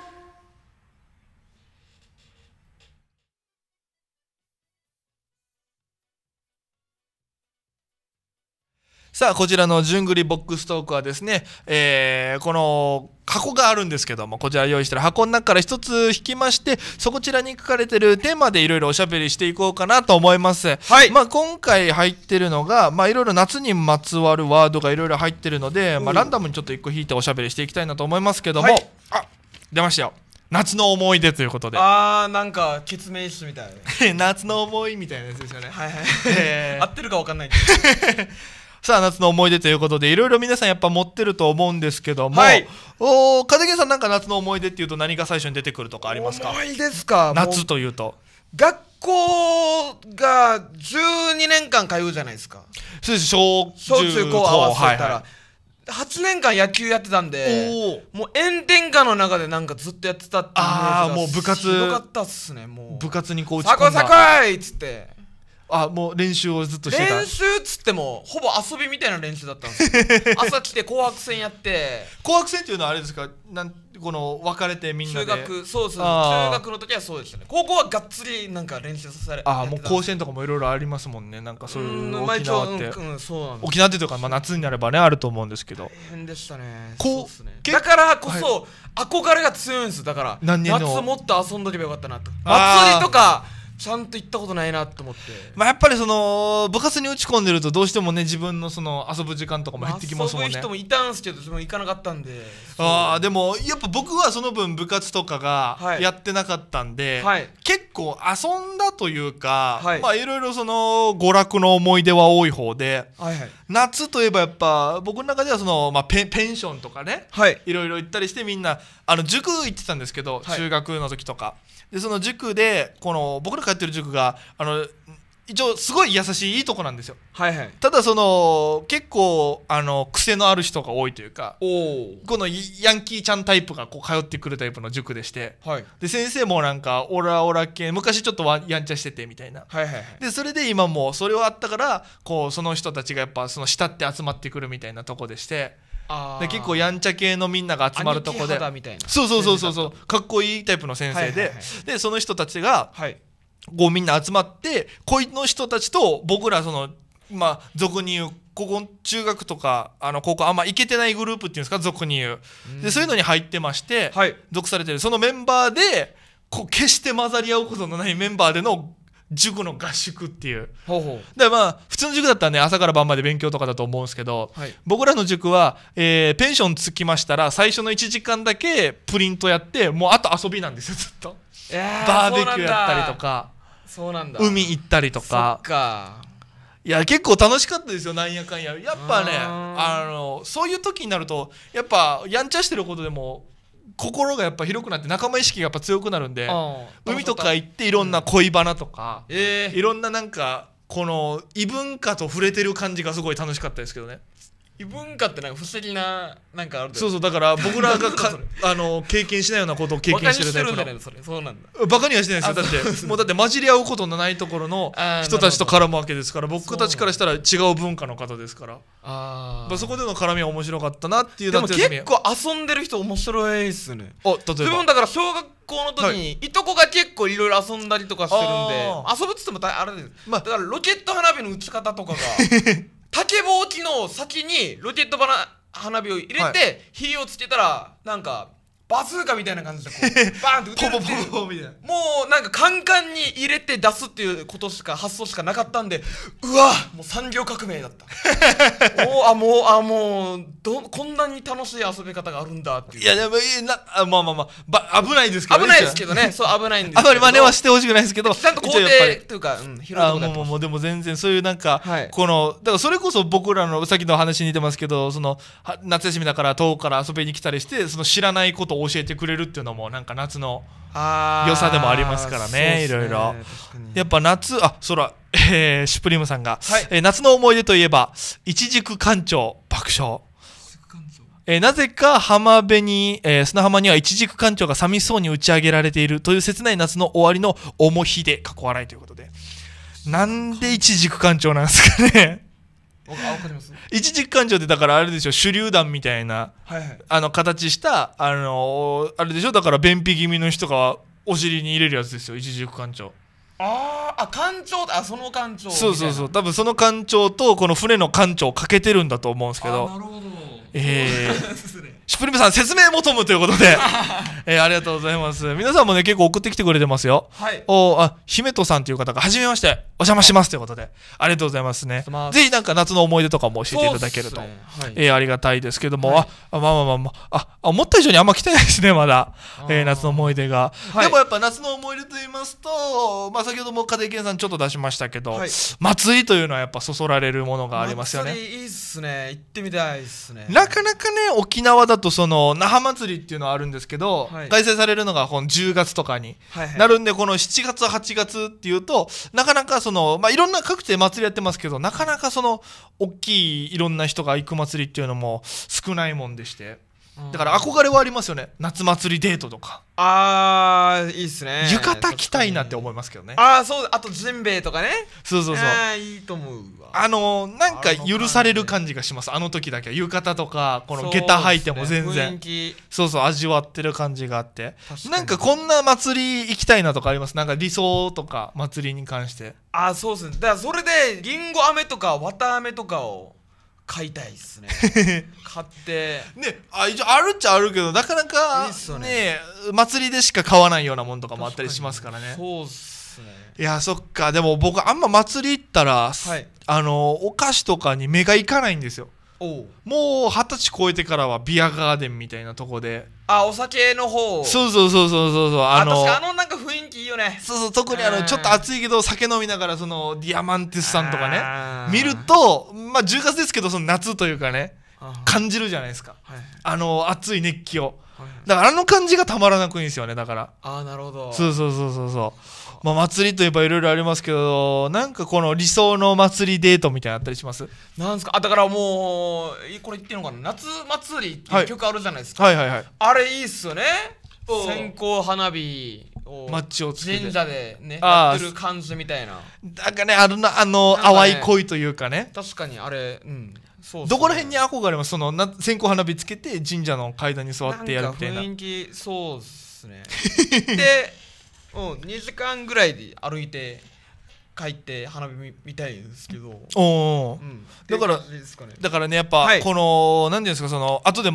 Speaker 4: さあ、こちらのじゅんぐりボックストークはですね、えー、この箱があるんですけども、こちら用意してる箱の中から一つ引きまして、そこちらに書かれてるテーマでいろいろおしゃべりしていこうかなと思います。
Speaker 5: はい。
Speaker 4: まあ今回入ってるのが、まあいろいろ夏にまつわるワードがいろいろ入ってるので、まあランダムにちょっと一個引いておしゃべりしていきたいなと思いますけども、はい、あ、出ましたよ。夏の思い出ということで。
Speaker 5: あー、なんか決命誌みたい
Speaker 4: 夏の思いみたいなやつですよね。
Speaker 5: はいはい、えー、合ってるか分かんないけど
Speaker 4: さあ、夏の思い出ということでいろいろ皆さんやっぱ持ってると思うんですけども、
Speaker 5: はい、
Speaker 4: おー、片桐さんなんか夏の思い出っていうと何が最初に出てくるとかありますか。
Speaker 5: 思い出ですか。
Speaker 4: 夏というと
Speaker 5: 学校がじゅうにねんかん通うじゃないですか。
Speaker 4: そうです。小
Speaker 5: 中高合わせたら、はいはい、はちねんかん野球やってたんで、もう炎天下の中でなんかずっとやってたっていうイメージが。
Speaker 4: あー、もう部活
Speaker 5: ひどかったっすね。もう
Speaker 4: 部活にこう打ち込んだ。
Speaker 5: さこいさこいっつって、
Speaker 4: あ、もう練習をずっとしてた。
Speaker 5: 練習っつってもほぼ遊びみたいな練習だったんですよ朝来て紅白戦やって。
Speaker 4: 紅白戦っていうのはあれですか、なんこの別れてみんなで。
Speaker 5: 中学、そうそう、中学の時はそうでしたね。高校はがっつりなんか練習させられて。
Speaker 4: ああ、もう甲子園とかもいろいろありますもんね。なんかそういう沖縄って、
Speaker 5: うん、そうなんです。
Speaker 4: 沖縄ってというか、まあ夏になればねあると思うんですけど。
Speaker 5: 大変でしたね。
Speaker 4: こう
Speaker 5: そうですね。だからこそ、はい、憧れが強いんです。だから
Speaker 4: 夏
Speaker 5: もっと遊んどけばよかったなと。祭りとかちゃんと行ったことないなと思って。
Speaker 4: まあやっぱりその部活に打ち込んでるとどうしてもね、自分のその遊ぶ時間とかも減ってきますもんね。
Speaker 5: 遊ぶ人もいたんですけど、自分行かなかったんで。
Speaker 4: ああ、でもやっぱ僕はその分部活とかがやってなかったんで、はい、結構遊んだというか、はい、まあいろいろその娯楽の思い出は多い方で、はいはい、夏といえばやっぱ僕の中ではその、まあ、ペ, ペンションとかね、はい、いろいろ行ったりしてみんなあの塾行ってたんですけど、はい、中学の時とかで、その塾でこの僕ら通ってる塾があの一応すごい優しいいいとこなんですよ。はいはい、ただその結構あの癖のある人が多いというか、このヤンキーちゃんタイプがこう通ってくるタイプの塾でして、はい、で先生もなんかオラオラ系、昔ちょっとやんちゃしててみたいな、はいはいはい、でそれで今もそれはあったからこうその人たちがやっぱその慕って集まってくるみたいなとこでして、あで結構やんちゃ系のみんなが集まるとこで、そうそうそうそうそう、かっこいいタイプの先生で、はいはいはい、でその人たちが、はい、こうみんな集まってこいの人たちと僕らそのまあ俗に言うここ中学とかあの高校あんま行けてないグループっていうんですか、俗に言うでそういうのに入ってまして、はい、属されてるそのメンバーでこう決して混ざり合うことのないメンバーでの塾の合宿っていう。
Speaker 5: ほうほう。
Speaker 4: でまあ普通の塾だったらね朝から晩まで勉強とかだと思うんですけど、
Speaker 5: はい、
Speaker 4: 僕らの塾は、えー、ペンションつきましたら最初のいちじかんだけプリントやってもうあと遊びなんですよずっと。バーベキューやったりとか
Speaker 5: そうなんだ
Speaker 4: 海行ったりとか。
Speaker 5: そっか。
Speaker 4: いや結構楽しかったですよなんやかんや。やっぱねあのそういう時になるとやっぱやんちゃしてることでも心がやっぱ広くなって仲間意識がやっぱ強くなるんで海とか行っていろんな恋バナとか、うんえー、いろんななんかこの異文化と触れてる感じがすごい楽しかったですけどね。
Speaker 5: 異文化ってなんか不思議ななんかある
Speaker 4: そうそうだから僕らがかあの経験しないようなことを経験してるタイプの
Speaker 5: バカにしてるんだねそれそうなんだ
Speaker 4: バカにはしてないですよだってもうだって混じり合うことのないところの人たちと絡むわけですから僕たちからしたら違う文化の方ですからあそこでの絡みは面白かったなっていう。
Speaker 5: でも結構遊んでる人面白いっすね。
Speaker 4: あ例えば
Speaker 5: 自分だから小学校の時にいとこが結構いろいろ遊んだりとかしてるんで遊ぶっつってもあれです、まあ、だからロケット花火の打ち方とかが竹ぼうきの先にロケット花火を入れて、はい、火をつけたらなんかバズーカみたいな感じでこうバーンって撃てるっていう
Speaker 4: ポポポみたいな
Speaker 5: もうなんかカンカンに入れて出すっていうことしか発想しかなかったんでうわもう産業革命だったもうあもうあもうどこんなに楽しい遊び方があるんだっていう。
Speaker 4: いやでもいいなあまあまあまあば危ないですけどね
Speaker 5: 危ないですけどねそう危ないんですけど
Speaker 4: あまり真似はしてほしくないですけど
Speaker 5: ちゃんと肯定というか、うん、広いとこ
Speaker 4: あもうもうでも全然そういうなんか、はい、このだからそれこそ僕らのさっきの話に似てますけどその夏休みだから遠くから遊びに来たりしてその知らないことを教えてくれるっていうのもなんか夏の良さでもありますからねいろいろやっぱ夏あそら、えー、シュプリームさんが、はいえー、夏の思い出といえばいちじく館長爆笑えー、なぜか浜辺に、えー、砂浜にはいちじく館長が寂しそうに打ち上げられているという切ない夏の終わりの重ひで過去笑いということでなんでいちじく館長なんですかねいちじく館長ってだからあれでしょ手榴弾みたいな、はいはい、あの形したあのー、あれでしょだから便秘気味の人がお尻に入れるやつですよいちじく館長。
Speaker 5: ああ館長あその館長
Speaker 4: そうそうそう多分その館長とこの船の館長をかけてるんだと思うんですけど
Speaker 5: あなるほど
Speaker 4: えーシュプリームさん説明求むということで、えー、ありがとうございます。皆さんもね結構送ってきてくれてますよ。はいおあ姫とさんという方がはじめましてお邪魔しますということでありがとうございますね。ぜひなんか夏の思い出とかも教えていただけると、ねはいえー、ありがたいですけども、はい、あまあまあまあまああ思った以上にあんま来てないですねまだ、えー、夏の思い出が、はい、でもやっぱ夏の思い出と言いますと、まあ、先ほども家庭研さんちょっと出しましたけど、はい、祭りというのはやっぱそそられるものがありますよね。
Speaker 5: 祭りいいっすね行ってみたいっすね。
Speaker 4: なかなかね沖縄だとその那覇祭りっていうのはあるんですけど、はい、開催されるのがこのじゅうがつとかになるんで、はいはい、このしちがつはちがつっていうとなかなかその、まあ、いろんな各地で祭りやってますけどなかなかその大きいいろんな人が行く祭りっていうのも少ないもんでしてだから憧れはありますよね夏祭りデートとか。
Speaker 5: あーいいっすね。
Speaker 4: 浴衣着たいなって思いますけどね。
Speaker 5: ああそうあとジンベエとかね。
Speaker 4: そうそうそう
Speaker 5: あーいいと思うわ。
Speaker 4: あのー、なんか許される感じがしますあの時だけ浴衣とかこの下駄履いても全然 そ,、ね、そうそう味わってる感じがあってなんかこんな祭り行きたいなとかありますなんか理想とか祭りに関して。
Speaker 5: あーそうっすねだからそれでりんご飴とか綿飴とかを買いたいっすね買って
Speaker 4: ねあ一応あるっちゃあるけどなかなか ね, ね祭りでしか買わないようなものとかもあったりしますからね。
Speaker 5: そうっすね。
Speaker 4: いやそっかでも僕あんま祭り行ったら、はい、あのお菓子とかに目がいかないんですよ。おうもう二十歳超えてからはビアガーデンみたいなとこで
Speaker 5: あお酒の方
Speaker 4: そうそうそうそうそうそう
Speaker 5: あのあ確かあのなんか雰囲気いいよね。
Speaker 4: そうそう特にあのちょっと暑いけど酒飲みながらそのディアマンティスさんとかね見るとまあじゅうがつですけどその夏というかね感じるじゃないですか、はい、あの熱い熱気を、はい、だからあの感じがたまらなくいいんですよね。だから
Speaker 5: あなるほど
Speaker 4: そうそうそうそうそうまあ、祭りといえばいろいろありますけどなんかこの理想の祭りデートみたいなのあったりします？
Speaker 5: なんですかあだからもうこれ言ってるのかな夏祭りっていう曲あるじゃないですか、
Speaker 4: はい、はいはいはい
Speaker 5: あれいいっすよね。線香花火を
Speaker 4: マッチをつけて
Speaker 5: 神社でねやってる感じみたいな
Speaker 4: なんかねあるなあの
Speaker 5: なんか、ね、
Speaker 4: 淡い恋というかね
Speaker 5: 確かにあれうんそうそう
Speaker 4: どこら辺に憧れますそのな線香花火つけて神社の階段に座ってやるみたいな。
Speaker 5: なんか雰囲気そうっすねでうん、にじかんぐらいで歩いて帰って花火 見, 見たいんですけど
Speaker 4: お、うん、だから、ね、だからねやっぱ、はい、この何ていうんですかその後でまた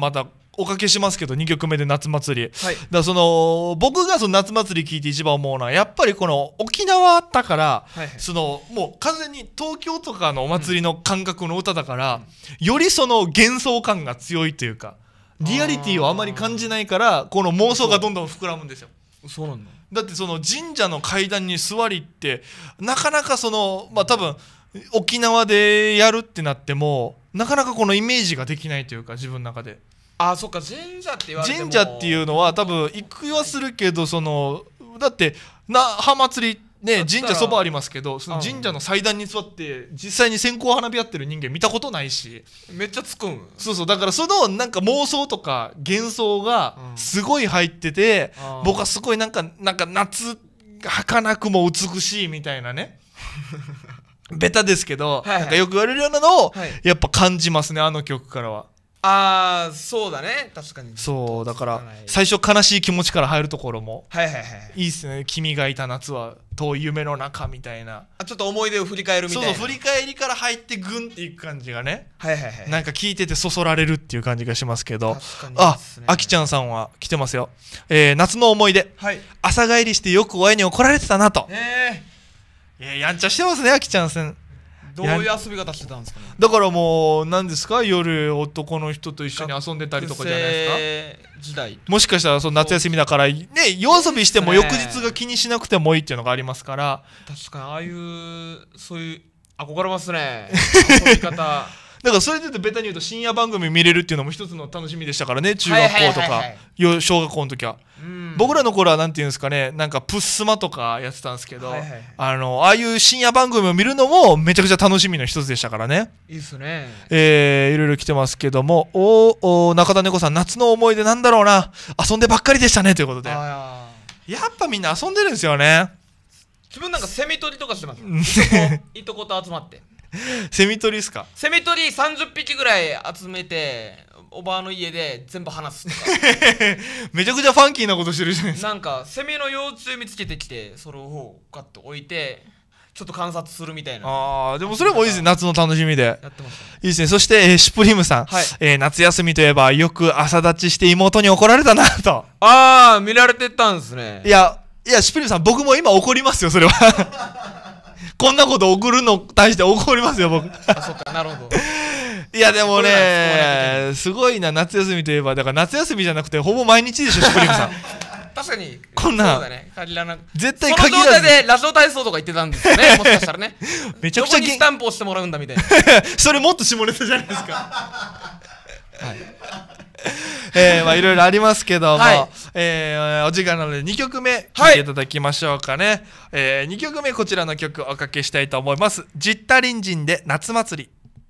Speaker 4: おかけしますけどにきょくめで夏祭り、
Speaker 5: はい
Speaker 4: だからその僕がその夏祭り聞いて一番思うのはやっぱりこの沖縄だから、
Speaker 5: はいはい
Speaker 4: そのもう完全に東京とかのお祭りの感覚の歌だから、うん、よりその幻想感が強いというかリアリティをあまり感じないからこの妄想がどんどん膨らむんですよ。
Speaker 5: そうなんだ。
Speaker 4: だってその神社の階段に座りってなかなかそのまあ多分沖縄でやるってなってもなかなかこのイメージができないというか自分の中で。
Speaker 5: あ、そっか、神社って言われても
Speaker 4: 神社っていうのは多分行くはするけどそのだって那覇祭りね神社そばありますけどその神社の祭壇に座って実際に線香花火やってる人間見たことないし
Speaker 5: めっちゃつくん。
Speaker 4: そうそうだからそのなんか妄想とか幻想がすごい入ってて、
Speaker 5: うん、
Speaker 4: 僕はすごいなんかなんか夏儚くも美しいみたいなねベタですけど、
Speaker 5: はいはい、
Speaker 4: なんかよく言われるようなのを、
Speaker 5: はい、
Speaker 4: やっぱ感じますねあの曲からは。
Speaker 5: ああ、そうだね、確かに。
Speaker 4: そうだから最初悲しい気持ちから入るところも
Speaker 5: はいはいはい
Speaker 4: いいっすね。君がいた夏は遠い夢の中みたいな、
Speaker 5: あ、ちょっと思い出を振り返るみたいな。
Speaker 4: そうそう振り返りから入ってグンっていく感じがね、
Speaker 5: はいはいはい、
Speaker 4: なんか聞いててそそられるっていう感じがしますけど、
Speaker 5: 確かに
Speaker 4: あ
Speaker 5: ですね、
Speaker 4: あきちゃんさんは来てますよ、えー、夏の思い出、
Speaker 5: はい、
Speaker 4: 朝帰りしてよく親に怒られてたなと。
Speaker 5: え
Speaker 4: ー、いややんちゃしてますねあきちゃんさん。
Speaker 5: どういう遊び方してたんですかね。
Speaker 4: だからもう何ですか夜男の人と一緒に遊んでたりとかじゃないですか。
Speaker 5: 時代
Speaker 4: もしかしたらその夏休みだからね夜遊びしても翌日が気にしなくてもいいっていうのがありますから。
Speaker 5: 確かにああいうそういう憧れますね遊び方
Speaker 4: だからそれで言うとベタに言うと深夜番組見れるっていうのも一つの楽しみでしたからね中学校とかよ小学校の時は、うん、僕らの頃はなんていうんですかねなんかプッスマとかやってたんですけど、はいはいはい、あのああいう深夜番組を見るのもめちゃくちゃ楽しみの一つでしたからね。
Speaker 5: いいっすね。
Speaker 4: えー、いろいろ来てますけどもおお中田猫さん夏の思い出なんだろうな遊んでばっかりでしたねということでやっぱみんな遊んでるんですよね。
Speaker 5: 自分なんかセミ取りとかしてますいとこと集まって
Speaker 4: セミ取りですか。
Speaker 5: セミ取りさんじゅっぴきぐらい集めておばあの家で全部話すとか
Speaker 4: めちゃくちゃファンキーなことしてるじゃないですか。
Speaker 5: なんかセミの幼虫見つけてきてそれをガッと置いてちょっと観察するみたいな。
Speaker 4: あーでもそれもいいですね夏の楽しみで
Speaker 5: やってます、ね、
Speaker 4: いいですね。そして、えー、シュプリームさん、はいえー、夏休みといえばよく朝立ちして妹に怒られたなと。
Speaker 5: ああ見られてたんですね。
Speaker 4: いやいやシュプリームさん僕も今怒りますよそれはこんなこと送るの対して怒りますよ僕
Speaker 5: あそっかなるほど
Speaker 4: いやでもねすごいな夏休みといえばだから夏休みじゃなくてほぼ毎日でしょシュプリームさん
Speaker 5: 確かに
Speaker 4: こんな
Speaker 5: そうだね限らな
Speaker 4: 絶対限らず
Speaker 5: その状態でラジオ体操とか言ってたんですよねもしかしたらね
Speaker 4: めちゃくちゃ
Speaker 5: どこにスタンプ押してもらうんだみたいな
Speaker 4: それもっと下ネタじゃないですかはいえー、まあいろいろありますけども、はいえー、お時間なのでにきょくめ聴いていただきましょうかね、はいえー、にきょくめこちらの曲おかけしたいと思います。ジッタリンジンで夏祭り。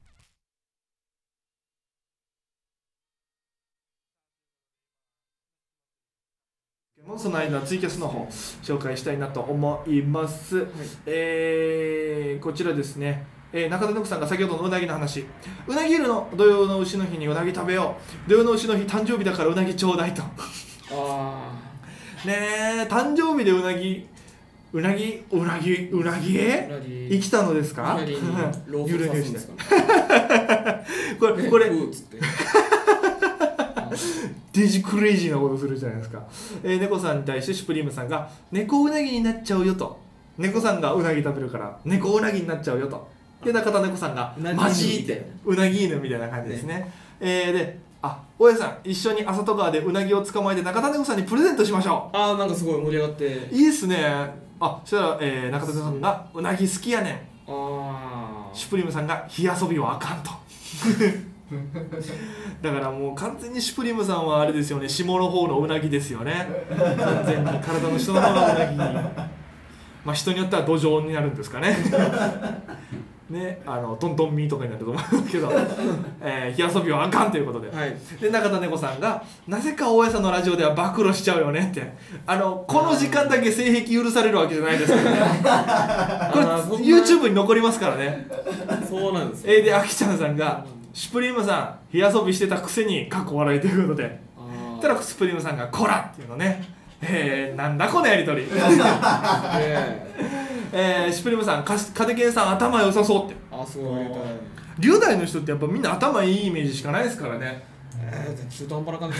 Speaker 1: その間ツイキャスの方紹介したいなと思います、はいえー、こちらですねえー、中田のくさんが先ほどのうなぎの話うなぎるの土曜の牛の日にうなぎ食べよう土曜の牛の日誕生日だからうなぎちょうだいとあねえ誕生日でうなぎうなぎうなぎうなぎへ生きたのですか
Speaker 3: うなぎにローフさすんですか
Speaker 1: これこれデジクレイジーなことするじゃないですか、えー、猫さんに対してシュプリームさんが猫うなぎになっちゃうよと猫さんがうなぎ食べるから猫うなぎになっちゃうよとで中田猫さんがマジってうなぎ犬みたいな感じですね、ねえー、であ大家さん一緒に朝戸川でうなぎを捕まえて中田猫さんにプレゼントしましょう。
Speaker 3: あーなんかすごい盛り上がって
Speaker 1: いいっすね。あそしたら、えー、中田猫さんがうなぎ好きやねんあシュプリームさんが火遊びはあかんとだからもう完全にシュプリームさんはあれですよね下の方のうなぎですよね完全に体の下の方のうなぎまあ人によっては土壌になるんですかねね、あのトントンミーとかになると思うんですけど、えー、火遊びはあかんということで、はい、で中田猫さんがなぜか大家さんのラジオでは暴露しちゃうよねってあのこの時間だけ性癖許されるわけじゃないですからねこれ YouTube に残りますからね
Speaker 3: そうなんです、
Speaker 1: ね、えー、であきちゃんさんがシュプリームさん火遊びしてたくせにかっこ笑いということでたらシュプリームさんがこらっていうのねえー、なんだこのやりとり、えーえー、シュプリームさんカデケンさん頭良さそうって
Speaker 3: あすごい
Speaker 1: 龍大の人ってやっぱみんな頭いいイメージしかないですからね
Speaker 5: えー、中途半端な感じ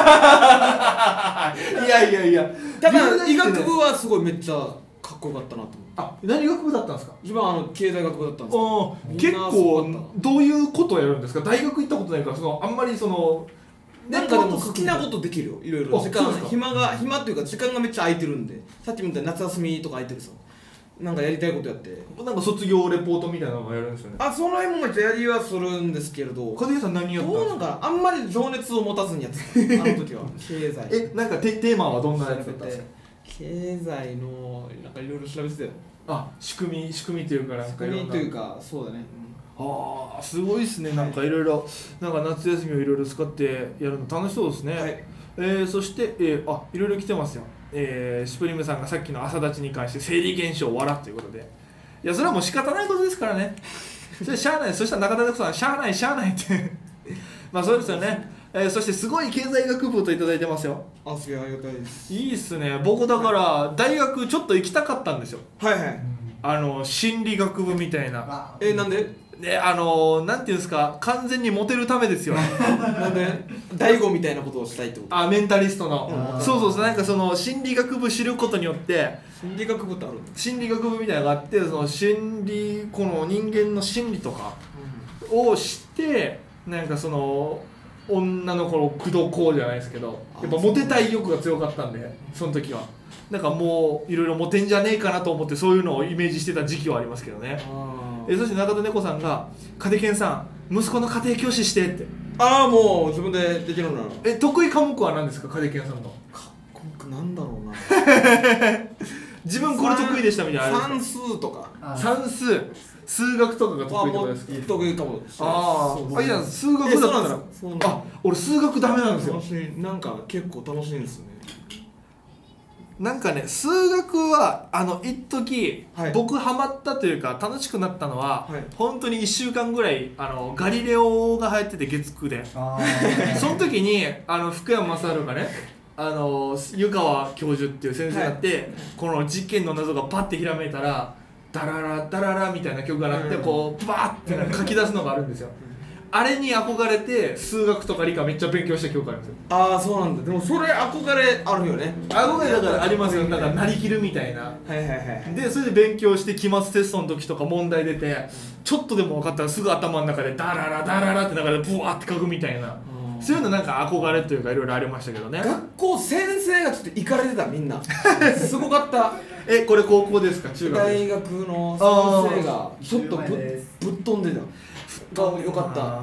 Speaker 1: いやいやいや
Speaker 5: ただ医学部はすごいめっちゃかっこよかったなと思って。
Speaker 1: あ、何学部だったんですか？
Speaker 5: 自分はあの経済学部だったんですけど、
Speaker 1: 結構どういうことをやるんですか？大学行ったことないからそのあんまりその
Speaker 5: なんかでも好きなことできるよ、いろいろ時間暇が暇っていうか時間がめっちゃ空いてるんで、さっきみたいに夏休みとか空いてるさ、なんかやりたいことやって、
Speaker 1: なんか卒業レポートみたいなのもやるんですよね。
Speaker 5: あ、その辺もめっちゃやりはするんですけれど、
Speaker 1: 門井さん何やったんですか？
Speaker 5: どうなんかあんまり情熱を持たずにやってたあの時は経済
Speaker 1: え、なんかテテーマはどんなやつだったんですか？
Speaker 5: 経済のなんかいろいろ調べてたよ。
Speaker 1: あ、仕組み仕組みというかなんか
Speaker 5: 仕組みというかそうだね、
Speaker 1: ああ、すごいですね。なんかいろいろなんか夏休みをいろいろ使ってやるの楽しそうですね。はい、えー、そして、えー、あ、いろいろ来てますよ。えー、シュプリームさんがさっきの朝立ちに関して生理現象を笑うということで、いやそれはもう仕方ないことですからね。それしゃあない。そしたら中田さんしゃあないしゃあないってまあそうですよね。えー、そしてすごい経済学部といただいてますよ。
Speaker 5: あ、すげえありがたいです。
Speaker 1: いいっすね。僕だから大学ちょっと行きたかったんですよ。
Speaker 5: はいはい。
Speaker 1: あの心理学部みたいな。
Speaker 5: えー、なんで？
Speaker 1: で、あのー、なんていうんですか、完全にモテるためですよ。
Speaker 5: なんで大悟みたいなことをしたいってこと？
Speaker 1: あ、メンタリストの、うん、そうそうそう、なんかその心理学部知ることによって
Speaker 5: 心理学部ってある？
Speaker 1: 心理学部みたいなのがあって、その心理、この人間の心理とかを知って、なんかその女の子を口説こうじゃないですけど、やっぱモテたい欲が強かったんで、その時はなんかもういろいろモテんじゃねえかなと思って、そういうのをイメージしてた時期はありますけどね。え、そして中田猫さんが「カテケンさん、息子の家庭教師して」って。ああ、もう自分でできるのなの。え、得意科目は何ですか、カテケンさんの。
Speaker 5: 科目なんだろうな
Speaker 1: 自分これ得意でしたみたいな。
Speaker 5: 算数とか
Speaker 1: 算数、数学とかが得意ってことですか？
Speaker 5: 得意かも。
Speaker 1: ああ、いや数学だったら、あ、俺数学ダメなんですよ。
Speaker 5: なんか結構楽しいんですよね。
Speaker 1: なんかね、数学はあの一時、はい、僕ハマったというか楽しくなったのは、はい、本当にいっしゅうかんぐらいあのガリレオが流行ってて、月くでその時にあの福山雅治がね、あの湯川教授っていう先生になって、はい、この実験の謎がパッてひらめいたらダララダララみたいな曲が鳴って、こうバーってなんか書き出すのがあるんですよ。あれに憧れて数学とか理科めっちゃ勉強した記憶あるんですよ。ああ、そうなんだ。でもそれ憧れあるよね。憧れだからありますよ。だからなりきるみたいな。はいはいはい。でそれで勉強して期末テストの時とか問題出て、ちょっとでも分かったらすぐ頭の中でダララダララって中でブワーって書くみたいな。そういうのなんか憧れというかいろいろありましたけどね。学校先生がちょっとイカれてた、みんなすごかった。え、これ高校ですか、中学？大学の先生がちょっと ぶ, ぶっ飛んでたがよかった。うん。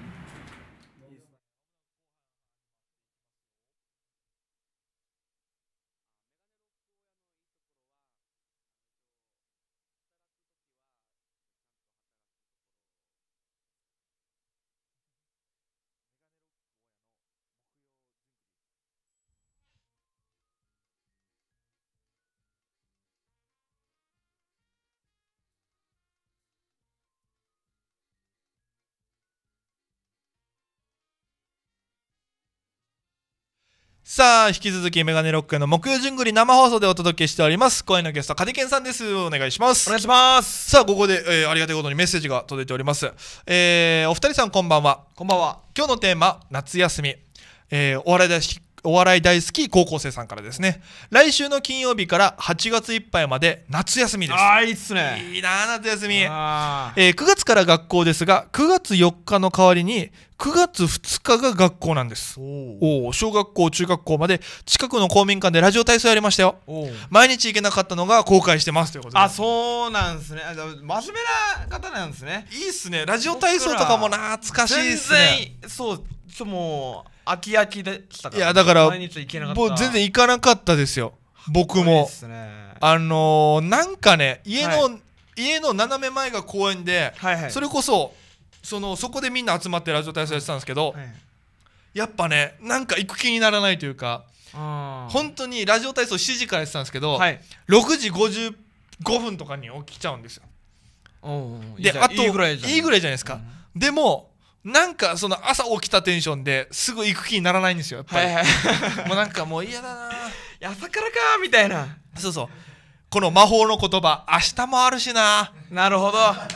Speaker 4: さあ引き続きメガネロックの木曜じゅんぐり生放送でお届けしております。今夜のゲストカテケンさんです。お願いします。
Speaker 5: お願いします。
Speaker 4: さあここで、えー、ありがたいことにメッセージが届いております。えー、お二人さんこんばんは。
Speaker 5: こんばんは。
Speaker 4: 今日のテーマ夏休み、えー、お笑い大好きお笑い大好き高校生さんからですね。来週の金曜日からはちがついっぱいまで夏休みです。
Speaker 5: あー、いいっすね。
Speaker 4: いいな夏休み。あ、えー、くがつから学校ですが、くがつよっかの代わりにくがつふつかが学校なんです。おお、小学校中学校まで近くの公民館でラジオ体操やりましたよ。毎日行けなかったのが後悔してますということで。
Speaker 5: あ、そうなんですね。真面目な方なんですね。
Speaker 4: いいっすね。ラジオ体操とかも懐かしいっすね。
Speaker 5: 全然そうちょもう飽き飽きでしたから。
Speaker 4: いやだから
Speaker 5: 毎日行けなかった。
Speaker 4: もう全然行かなかったですよ。僕も。
Speaker 5: ね、
Speaker 4: あのー、なんかね、家の、はい、家の斜め前が公園で、
Speaker 5: はいはい、
Speaker 4: それこそそのそこでみんな集まってラジオ体操やってたんですけど、はい、やっぱねなんか行く気にならないというか、本当にラジオ体操しちじからやってたんですけど、はい、ろくじごじゅうごふんとかに起きちゃうんですよ。で、あといいぐらいじゃないですか。うん、でもなんかその朝起きたテンションですぐ行く気にならないんですよやっぱり。はいはい、もうなんかもう嫌だな
Speaker 5: 朝からかみたいな。
Speaker 4: そうそう、この魔法の言葉明日もあるしな。
Speaker 5: なるほど。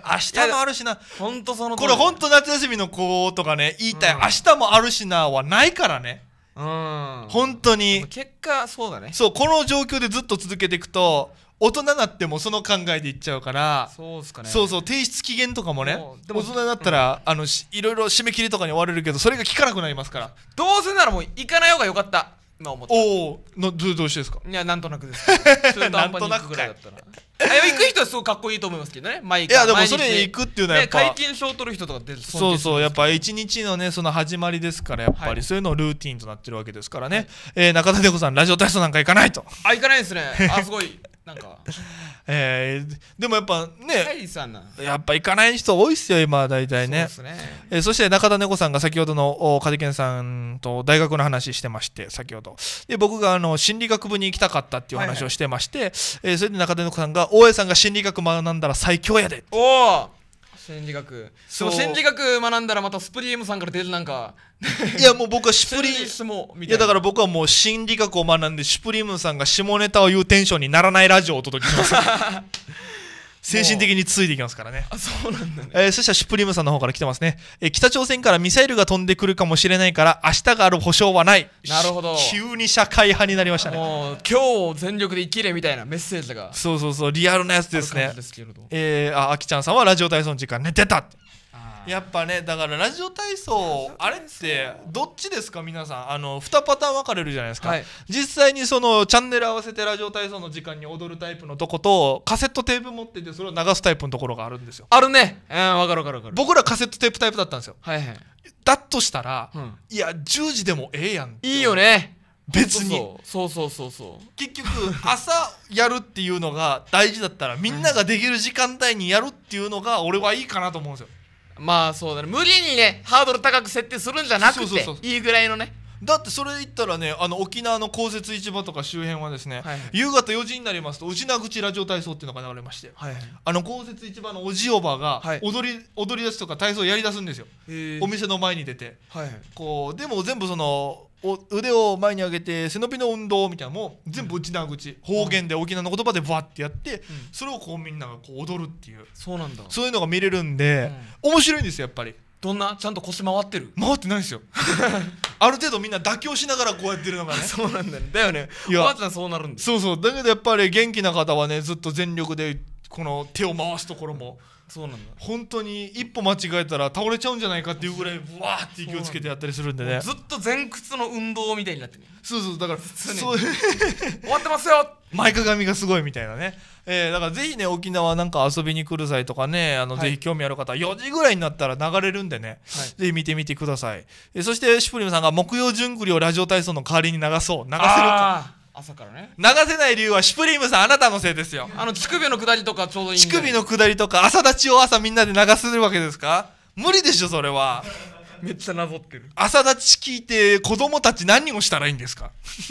Speaker 4: 明日もあるしな。
Speaker 5: ほんとその通
Speaker 4: こ
Speaker 5: り
Speaker 4: れほんと夏休みの子とかね言いたい、
Speaker 5: うん
Speaker 4: 明日もあるしなはないからね。
Speaker 5: うん
Speaker 4: 本当に
Speaker 5: 結果そうだね。
Speaker 4: そうこの状況でずっと続けていくと大人になってもその考えでいっちゃうから、
Speaker 5: そうっすかね。
Speaker 4: そうそう提出期限とかもね
Speaker 5: もうでも
Speaker 4: 大人になったら、あのしいろいろ締め切りとかに追われるけどそれが効かなくなりますから。
Speaker 5: どうせならもう行かない方がよかった今思った。
Speaker 4: おおどどうしてですか。
Speaker 5: いやなんとなくですけど中途半端に行くぐらいだったらあ行く人はすごいかっこいいと思いますけどね。毎
Speaker 4: いやでも
Speaker 5: 毎日
Speaker 4: それ行くっていうのはやっぱ、
Speaker 5: ね、皆勤賞を取る人とか出る。
Speaker 4: そうそうやっぱ一日のねその始まりですからやっぱり、
Speaker 5: はい
Speaker 4: そういうのをルーティンとなってるわけですからね、はい、えー、中田猫さんラジオ体操なんか行かないと。
Speaker 5: あ行かないですね。あすごいなんか
Speaker 4: えー、でもやっぱね、
Speaker 5: はい、さんな
Speaker 4: やっぱ行かない人多いっすよ今大体ね。
Speaker 5: そうですね。
Speaker 4: えー、そして中田猫さんが先ほどのカジケンさんと大学の話してまして先ほどで僕があの心理学部に行きたかったっていう話をしてまして、はいはい、えー、それで中田猫さんが大江さんが心理学学んだら最強やで。
Speaker 5: おお心理学。そう心理学学んだらまたスプリームさんから出るなんか
Speaker 4: いやもう僕はシュプリ
Speaker 5: い
Speaker 4: やだから僕はもう心理学を学んでシュプリームさんが下ネタを言うテンションにならないラジオをお届けします精神的についていきますからね。
Speaker 5: あそうなんだね。
Speaker 4: えー、そしたらシュプリームさんの方から来てますね、えー、北朝鮮からミサイルが飛んでくるかもしれないから明日がある保証はない。
Speaker 5: なるほど。
Speaker 4: 急に社会派になりましたね。
Speaker 5: もう今日を全力で生きれみたいなメッセージが
Speaker 4: そうそうそうリアルなやつですね。
Speaker 5: ですけれど
Speaker 4: えー、ああきちゃんさんはラジオ体操の時間寝てたって。やっぱねだからラジオ体操あれってどっちですか皆さん。あのにパターン分かれるじゃないですか、はい、実際にそのチャンネル合わせてラジオ体操の時間に踊るタイプのとことカセットテープ持っててそれを流すタイプのところがあるんですよ。
Speaker 5: あるね。うん分かる分かる分かる。
Speaker 4: 僕らカセットテープタイプだったんですよ。
Speaker 5: はいはい。
Speaker 4: だとしたら、うん、いやじゅうじでもええやん。
Speaker 5: いいよね
Speaker 4: 別に。
Speaker 5: そうそうそうそう
Speaker 4: 結局朝やるっていうのが大事だったらみんなができる時間帯にやるっていうのが俺はいいかなと思うんですよ。
Speaker 5: まあそうだね無理にねハードル高く設定するんじゃなくていいぐらいのね。
Speaker 4: だってそれ言ったらねあの沖縄の公設市場とか周辺はですね、はいはい、夕方よじになりますと宇品口ラジオ体操っていうのが流れまして、はいはい、あの公設市場のおじおばが踊り、はい、踊り出すとか体操やりだすんですよ。お店の前に出て、はいはい、こうでも全部そのお腕を前に上げて背伸びの運動みたいなのも全部内縄口方言で沖縄の言葉でバッてやって、うん、それをこうみんながこう踊るっていう
Speaker 5: そうなんだ
Speaker 4: そういうのが見れるんで、うん、面白いんですよやっぱり。
Speaker 5: どんなちゃんと腰回ってる
Speaker 4: 回ってないですよある程度みんな妥協しながらこうやってるのがね
Speaker 5: そうなんだねだよね。おばあちゃんそうなるんだ。
Speaker 4: そうそうだけどやっぱり元気な方はねずっと全力でこの手を回すところも
Speaker 5: そうなんだ
Speaker 4: 本当に一歩間違えたら倒れちゃうんじゃないかっていうぐらいブワーって勢いつけてやったりするんでね
Speaker 5: ずっと前屈の運動みたいになってる。
Speaker 4: そうそうだから
Speaker 5: そう終わってますよ
Speaker 4: 前かがみがすごいみたいなね、えー、だからぜひね沖縄なんか遊びに来る際とかねあの、はい、ぜひ興味ある方はよじぐらいになったら流れるんでね、はい、ぜひ見てみてください。えー、そしてシュプリムさんが木曜順繰りをラジオ体操の代わりに流そう流せるか
Speaker 5: 朝からね
Speaker 4: 流せない理由はシュプリームさんあなたのせいですよ。
Speaker 5: あの乳首の下りとかちょうどいいんで
Speaker 4: 乳首の下りとか朝立ちを朝みんなで流せるわけですか。無理でしょそれは
Speaker 5: めっちゃなぞってる。
Speaker 4: 朝立ち聞いて子供たち何をしたらいいんですか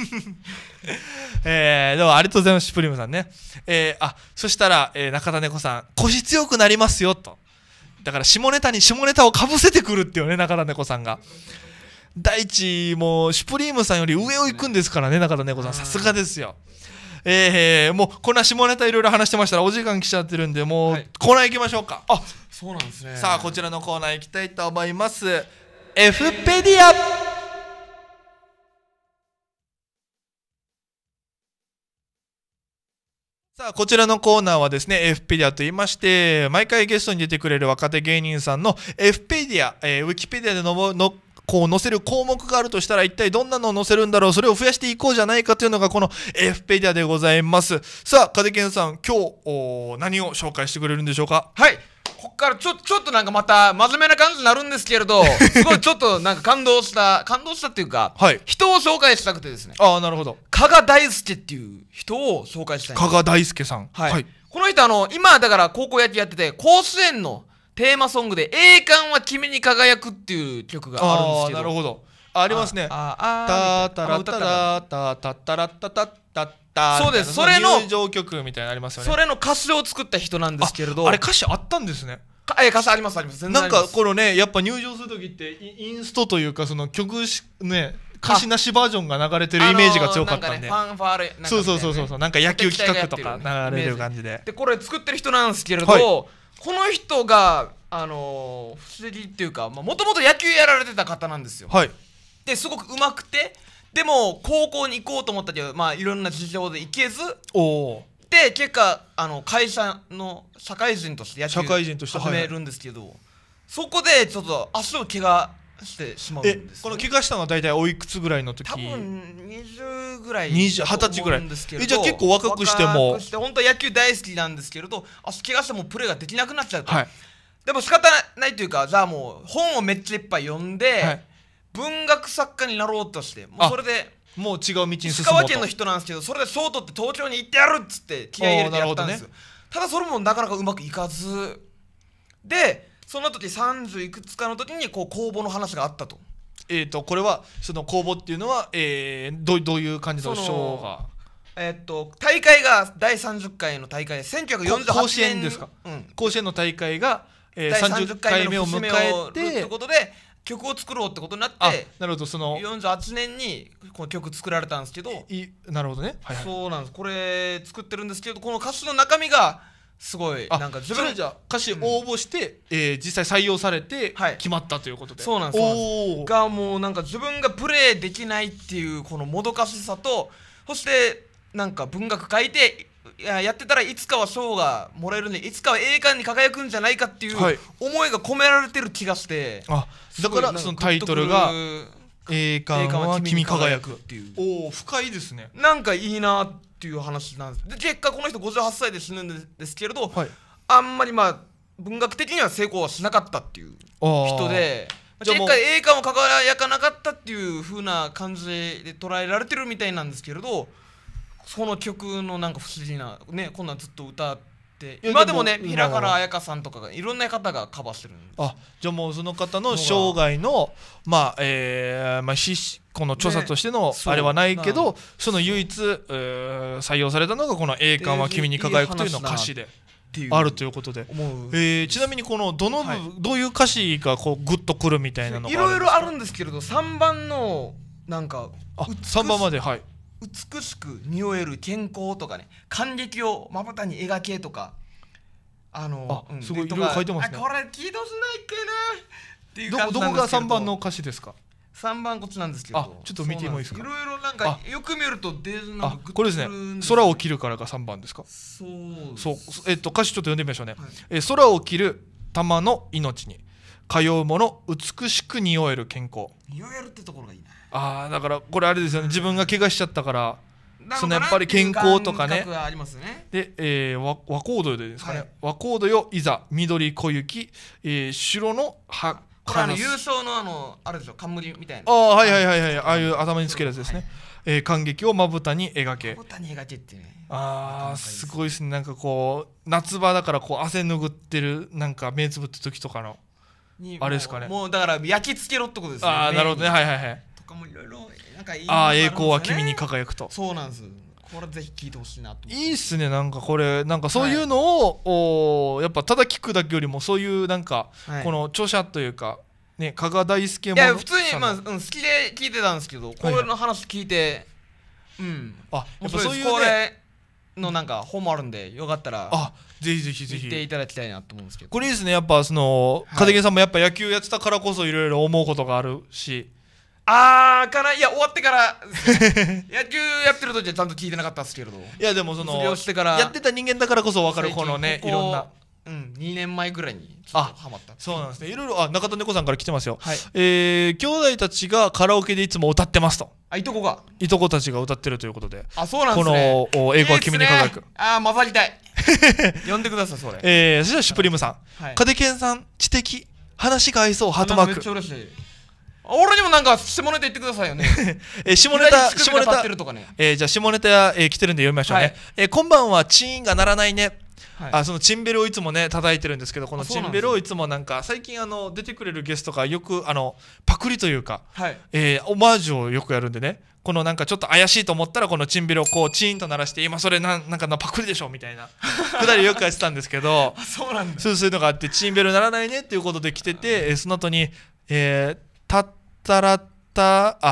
Speaker 4: えー、でもありがとうございますシュプリームさんね。えー、あそしたら、えー、中田猫さん腰強くなりますよとだから下ネタに下ネタをかぶせてくるっていうね中田猫さんが第一もうシュプリームさんより上を行くんですからね中田猫さんさすがですよ。えー、もうこんな下ネタいろいろ話してましたらお時間来ちゃってるんでもう、はい、コーナー行きましょうか。
Speaker 5: あそうなんですね。
Speaker 4: さあこちらのコーナー行きたいと思います。エフペディア。さあこちらのコーナーはですねエフペディアと言いまして毎回ゲストに出てくれる若手芸人さんのエフペディア、えー、ウィキペディアでののこう載せる項目があるとしたら一体どんなのを載せるんだろうそれを増やしていこうじゃないかというのがこのエフペディアでございます。さあカデケンさん今日何を紹介してくれるんでしょうか。
Speaker 5: はいこっからちょちょっとなんかまた真面目な感じになるんですけれどすごいちょっとなんか感動した感動したっていうか、はい、人を紹介したくてですね。
Speaker 4: ああなるほど。
Speaker 5: 加賀大輔っていう人を紹介したいんです。
Speaker 4: 加賀大輔さん、
Speaker 5: はいはい、この人あの今だから高校野球やってて甲子園のテーマソングで「栄冠は君に輝く」っていう曲があるんですけど。
Speaker 4: あなるほどありますね。
Speaker 5: ああ
Speaker 4: タタラタラタタタラタタタタ
Speaker 5: そうですそれの
Speaker 4: 入場曲みたいなのありますよね。
Speaker 5: それの歌詞を作った人なんですけれど
Speaker 4: あ, あれ歌詞あったんですね。
Speaker 5: え歌詞ありますあります全然あります。
Speaker 4: なんかこのねやっぱ入場する時ってインストというかその曲しね歌詞なしバージョンが流れてるイメージが強かったんで、
Speaker 5: あのーなんかね、ファンファーレ
Speaker 4: そうそうそうそうなんか野球企画とか流れてる感じで。
Speaker 5: でこれ作ってる人なんですけれど、はい、 この人があのー、不思議っていうかもともと野球やられてた方なんですよ。
Speaker 4: はい。
Speaker 5: ですごく上手くて、でも高校に行こうと思ったけど、まあいろんな事情で行けず、
Speaker 4: おお。
Speaker 5: で結果あの会社の社会人として野球
Speaker 4: 社会人として
Speaker 5: 始めるんですけど、そこでちょっと足を怪我してしまうん
Speaker 4: え
Speaker 5: です、ね、
Speaker 4: この怪我したのは大体おいくつぐらいの時？
Speaker 5: 多分にじゅうぐらい
Speaker 4: にじゅう、はたちぐらい。
Speaker 5: んですけれど、
Speaker 4: えじゃあ結構若くしても
Speaker 5: 若くして本当は野球大好きなんですけれど、足怪我してもプレーができなくなっちゃうと、
Speaker 4: はい。
Speaker 5: でも仕方ないというか、じゃあもう本をめっちゃいっぱい読んで、
Speaker 4: はい、
Speaker 5: 文学作家になろうとして、もうそれで
Speaker 4: もう違う道に進もうと。
Speaker 5: 石川県の人なんですけど、それで賞取って東京に行ってやるっつって気合い入れてやったんですよ、ね、ただそれもなかなかうまくいかずで、その時さんじゅういくつかの時にこう公募の話があったと。
Speaker 4: えーとこれはその公募っていうのは、えー、ど, どういう感じの賞が？
Speaker 5: えー、っと大会がだいさんじゅっかいの大会でせんきゅうひゃくよんじゅうはちねん
Speaker 4: 甲子園ですか、
Speaker 5: うん、
Speaker 4: 甲子園の大会が、えー、
Speaker 5: だい
Speaker 4: さんじゅっかいめを迎えて
Speaker 5: ってことで曲を作ろうってことになって、
Speaker 4: あなるほど、その
Speaker 5: よんじゅうはちねんにこの曲作られたんですけど、
Speaker 4: いなるほどね、はいはい、
Speaker 5: そうなんです。これ作ってるんですけど、この歌詞の中身がすごいなんか自分
Speaker 4: それじゃあ歌詞応募して、うんえー、実際採用されて決まったということで、
Speaker 5: はい、そうなんです。おがもうなんか自分がプレイできないっていうこのもどかしさと、そしてなんか文学書いて や, やってたらいつかは賞がもらえるんで、いつかは栄冠に輝くんじゃないかっていう思いが込められてる気がして、
Speaker 4: はい、あだからそのタイトルが栄冠は君に輝くっていう、おお深いですね。
Speaker 5: なんかいいなっていう話なんです。で結果この人ごじゅうはっさいで死ぬんですけれど、はい、あんまりまあ文学的には成功はしなかったっていう人で、結果栄冠を輝かなかったっていう風な感じで捉えられてるみたいなんですけれど、その曲のなんか不思議なね、こんなんずっと歌って今でもね、平原綾香さんとかがいろんな方がカバーしてるんです。
Speaker 4: あじゃあもうその方の生涯のまあえー、まあしこの著作としてのあれはないけど、ね、その唯一、えー、採用されたのがこの栄冠は君に輝くというの歌詞であるということで、えー、ちなみにこのどの、はい、どういう歌詞がこうグッとくるみたいなのがあるんですか？
Speaker 5: いろいろあるんですけれど、さんばんのなんか
Speaker 4: あさんばんまで、はい、
Speaker 5: 美しく匂える健康とかね、感激をまぶたに描けとか、あの
Speaker 4: あ、うん、すごいいろいろ書いてますね。
Speaker 5: これ聞いてほしないっけなっていう
Speaker 4: 感じなんですけど、どこがさんばんの歌詞ですか？
Speaker 5: さんばんこっちなんですけど、
Speaker 4: あちょっと見てもいいですか？
Speaker 5: いろいろなんかよく見るとデーなんかグッと
Speaker 4: これですね、空を切るからがさんばんですか？
Speaker 5: そう
Speaker 4: そう、えっと歌詞ちょっと読んでみましょうね、
Speaker 5: はい、
Speaker 4: え空を切る玉の命に通うもの美しく匂える健康。
Speaker 5: 匂えるってところがいいな。
Speaker 4: あーだからこれあれですよね、自分が怪我しちゃったからそのやっぱり健康とか ね,
Speaker 5: ありますね。
Speaker 4: で、えー、和, 和コードでですかね、
Speaker 5: はい、
Speaker 4: 和コードよいざ緑小雪、えー、白の葉
Speaker 5: これあの優勝のあのあれでしょ、冠みたいな。
Speaker 4: ああはいはいはいはい、ああいう頭につけるやつですね、はいえー、感激をまぶたに描け。
Speaker 5: まぶたに描けってね、
Speaker 4: あーすごいですね。なんかこう夏場だからこう汗拭ってるなんか目つぶった時とかのあれですかね。
Speaker 5: もうだから焼き付けろってことですね。
Speaker 4: ああなるほどね、はいはいはい。
Speaker 5: とかもいろいろなんかいい、
Speaker 4: ああ栄光は君に輝くと。
Speaker 5: そうなんです。これぜひ聞いてほしいなと。
Speaker 4: いいっすね。なんかこれなんかそういうのを、はい、おやっぱただ聞くだけよりもそういうなんか、はい、この著者というかね、加賀大輔も
Speaker 5: いや普通にまあ、うん、好きで聞いてたんですけど、これの話聞いて、はいはい、うん
Speaker 4: あやっぱそういうね
Speaker 5: これのなんか本もあるんでよかったら
Speaker 4: あぜひぜひぜひ
Speaker 5: 見ていただきたいなと思うんですけど、
Speaker 4: これいいですね。やっぱその片桐さんもやっぱ野球やってたからこそいろいろ思うことがあるし、
Speaker 5: あーかないや終わってから野球やってる時はちゃんと聞いてなかったんですけれど、
Speaker 4: いやでもその
Speaker 5: 卒業してから
Speaker 4: やってた人間だからこそ分かるこのねいろんな、
Speaker 5: うんにねんまえぐらいにちょっとハマった。
Speaker 4: そうなんですね。いろいろあ中田猫さんから来てますよ、
Speaker 5: はい
Speaker 4: えー、兄弟たちがカラオケでいつも歌ってますと。
Speaker 5: あいとこが
Speaker 4: いとこたちが歌ってるということで、
Speaker 5: あそうなんですね。
Speaker 4: この栄光は君に輝く、
Speaker 5: ね、あー混ざりたい呼んでくださいそれ。
Speaker 4: えー、そしたらシュプリームさん、はい、カデケンさん知的話が合いそうハートマーク。
Speaker 5: めっちゃ嬉しい。俺にもなんか下ネタ言ってくださいよね
Speaker 4: えー、下ネタ
Speaker 5: 下ネタ、ね
Speaker 4: えー、じゃあ下ネタ、えー、来てるんで読みましょうね、はいえー、今晩はチーンが鳴らないね、はい、あそのチンベルをいつもね叩いてるんですけど、このチンベルをいつもなんか最近あの出てくれるゲストがよくあのパクリというか、
Speaker 5: はい
Speaker 4: えー、オマージュをよくやるんでね、このなんかちょっと怪しいと思ったらこのチンベルをこうチーンと鳴らして今それなんなんかのパクリでしょみたいなくだりよくやってたんですけど
Speaker 5: そうなんだ。
Speaker 4: そうそういうのがあってチンベル鳴らないねっていうことで来てて、えー、その後に、えー、たったらたあ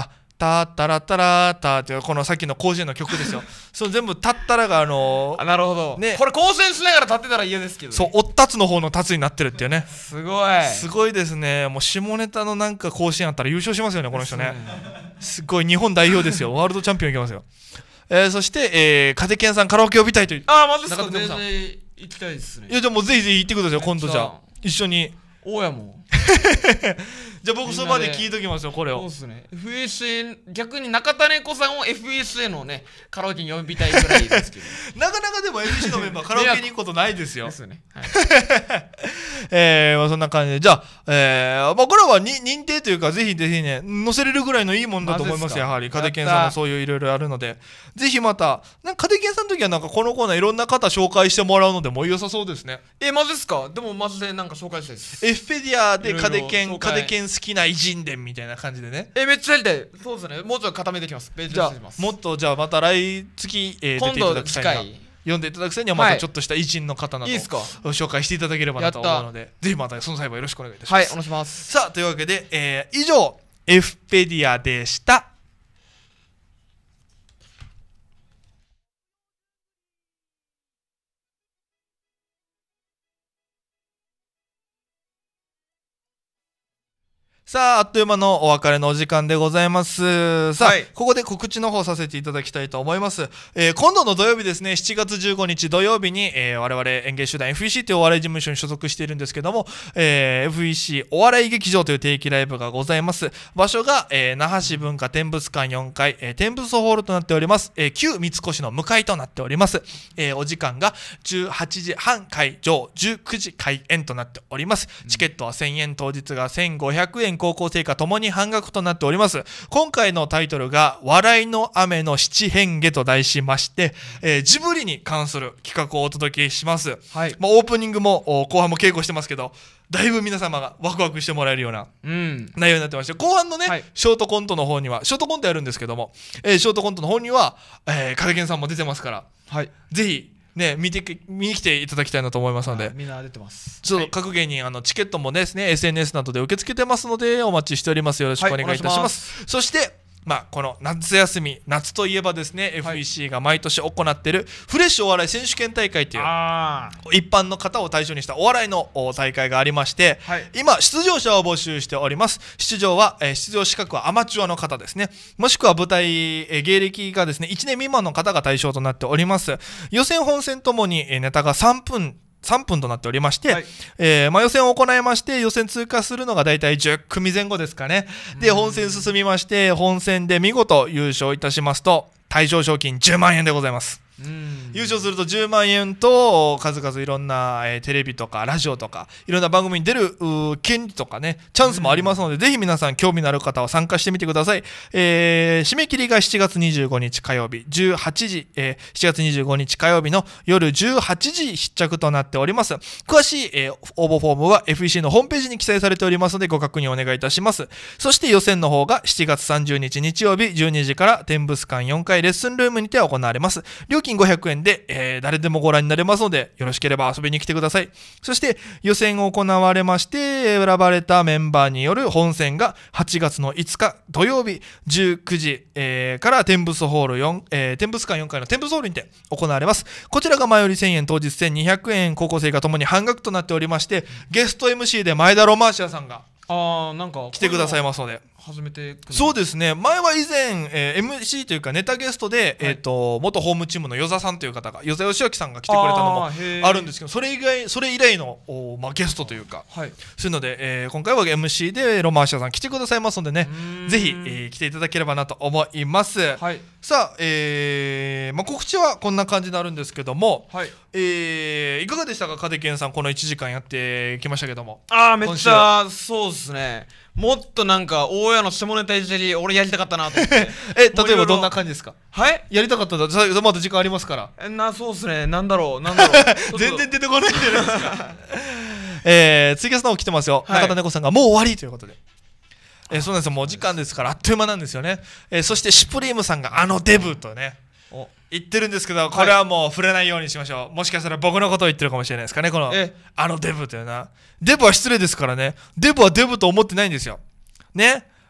Speaker 4: タッタラッタラッタっていうこのさっきの甲子園の曲ですよその全部タッタラがあの
Speaker 5: あなるほど
Speaker 4: ね
Speaker 5: これ交戦しながら立ってたら嫌ですけどね
Speaker 4: そうおったつの方のタツになってるっていうね
Speaker 5: すごい
Speaker 4: すごいですねもう下ネタのなんか甲子園あったら優勝しますよねこの人ねすごい日本代表ですよワールドチャンピオンいけますよ、えー、そして、えー、カテケンさんカラオケ呼びたいという
Speaker 5: ああマジですか全
Speaker 4: 中田さん
Speaker 5: 然行きたいですね
Speaker 4: いやでもぜひぜひ行ってください今度じゃあ一緒に
Speaker 5: 大家も
Speaker 4: じゃあ僕そばで聞いときますよこれを
Speaker 5: そうですね エフエスエー 逆に中田猫さんを エフエスエー のねカラオケに呼びたいぐらいですけど
Speaker 4: なかなかでも エフシー のメンバーカラオケに行くことないですよ
Speaker 5: ですね、はい
Speaker 4: えーまあ、そんな感じでじゃあ、えーまあ、これはに認定というかぜひぜひね載せれるぐらいのいいもんだと思いますやはりカテケンさんもそういういろいろあるのでぜひまたなんかカテケンさんの時はなんかこのコーナーいろんな方紹介してもらうのでも良さそうですね
Speaker 5: えマジですかでもマジでなんか紹介したいです
Speaker 4: エフペディアでカテケ
Speaker 5: いろいろ紹介
Speaker 4: ンカテケン好きな偉人伝みたいな感じでね
Speaker 5: えめっちゃやりたいそうですねもうちょっと固めてきます勉
Speaker 4: じゃ
Speaker 5: 強してきます
Speaker 4: あもっとじゃあまた来月、えー、出
Speaker 5: 今
Speaker 4: ていただ
Speaker 5: 度
Speaker 4: く際には
Speaker 5: 次回
Speaker 4: 読んでいただく際にはまたちょっとした偉人の方などを
Speaker 5: いいですか
Speaker 4: 紹介していただければなと思うのでぜひまたその際はよろしくお願いいたします
Speaker 5: はいお願いします
Speaker 4: さあというわけで、えー以上エフペディアでした。さあ、あっという間のお別れのお時間でございます。さあ、はい、ここで告知の方させていただきたいと思います。えー、今度の土曜日ですね、しちがつじゅうごにち土曜日に、えー、我々演芸集団 エフイーシー というお笑い事務所に所属しているんですけども、えー、エフイーシー お笑い劇場という定期ライブがございます。場所が、えー、那覇市文化展物館よんかい、えー、展物ホールとなっております。えー、旧三越の向かいとなっております。えー、お時間がじゅうはちじはん開場、じゅうくじ開演となっております。チケットはせんえん、当日がせんごひゃくえん、高校生かともに半額となっております。今回のタイトルが笑いの雨の七変化と題しまして、えー、ジブリに関する企画をお届けします。はい、まあ、オープニングも後半も稽古してますけど、だいぶ皆様がワクワクしてもらえるような内容になってまして、後半のね、はい、ショートコントの方にはショートコントやるんですけども、えー、ショートコントの方には、えー、カテケンさんも出てますから、はい、ぜひね、見て見に来ていただきたいなと思いますので、
Speaker 5: みんな出てます。
Speaker 4: ちょっと各芸人、あのチケットもですね エスエヌエス などで受け付けてますのでお待ちしております。よろしくお願いいたします。はい、ます。そしてまあ、この夏休み、夏といえばですね、はい、エフイーシー が毎年行っているフレッシュお笑い選手権大会という一般の方を対象にしたお笑いの大会がありまして、はい、今出場者を募集しております。出場は、えー、出場資格はアマチュアの方ですね、もしくは舞台、えー、芸歴がですねいちねん未満の方が対象となっております。予選本戦ともに、えー、ネタがさんぷんさんぷんとなっておりまして、はい、えーまあ、予選を行いまして、予選通過するのがだいたいじゅっくみぜん後ですかね。で本戦進みまして、本戦で見事優勝いたしますと対象賞金じゅうまんえんでございます。うん、優勝するとじゅうまんえんと数々いろんな、えー、テレビとかラジオとかいろんな番組に出る権利とかねチャンスもありますので、ぜひ皆さん興味のある方は参加してみてください。えー、締め切りがしちがつにじゅうごにち火曜日じゅうはちじ、えー、しちがつにじゅうごにち火曜日の夜じゅうはちじ必着となっております。詳しい、えー、応募フォームは エフイーシー のホームページに記載されておりますのでご確認お願いいたします。そして予選の方がしちがつさんじゅうにち日曜日じゅうにじから展物館よんかいレッスンルームにて行われます。料金ごひゃくえんで、えー、誰でもご覧になれますのでよろしければ遊びに来てください。そして予選が行われまして選ばれたメンバーによる本戦がはちがつのいつか土曜日じゅうくじ、えー、から展物ホールよん、えー、展物館よんかいの展物ホールにて行われます。こちらが前よりせんえん、当日せんにひゃくえん、高校生がともに半額となっておりまして、ゲスト エムシー で前田ロマーシアさんが
Speaker 5: あなんか
Speaker 4: 来てくださいますので、
Speaker 5: 初めて
Speaker 4: そうですね、前は以前、えー、エムシー というかネタゲストで、はい、えー、と元ホームチームの与座さんという方が与座義明さんが来てくれたのもあるんですけど、それ以外それ以来の、まあ、ゲストというか、はい、そういうので、えー、今回は エムシー でロマーシャさん来てくださいますのでね、ぜひ、えー、来ていただければなと思います。はい、さあ、えーまあ、告知はこんな感じになるんですけども、はい、えー、いかがでしたか、カテケンさん、このいちじかんやってきましたけども。
Speaker 5: あーめっちゃそうですね。もっとなんか大家の下ネタいじり俺やりたかったなと思って
Speaker 4: え例えばどんな感じですか。
Speaker 5: はい
Speaker 4: やりたかったんだ。まだ時間ありますから。
Speaker 5: えなそうですね。なんだろうなんだろう
Speaker 4: 全然出てこないじゃないですかえー、ツイキャスの方来てますよ、はい、中田猫さんがもう終わりということで、えー、そうなんですよ、もう時間ですからあっという間なんですよね。えー、そしてシュプリームさんがあのデブとね言ってるんですけど、これはもう触れないようにしましょう。もしかしたら僕のことを言ってるかもしれないですかね、このあのデブというな。デブは失礼ですからね。デブはデブと思ってないんですよね。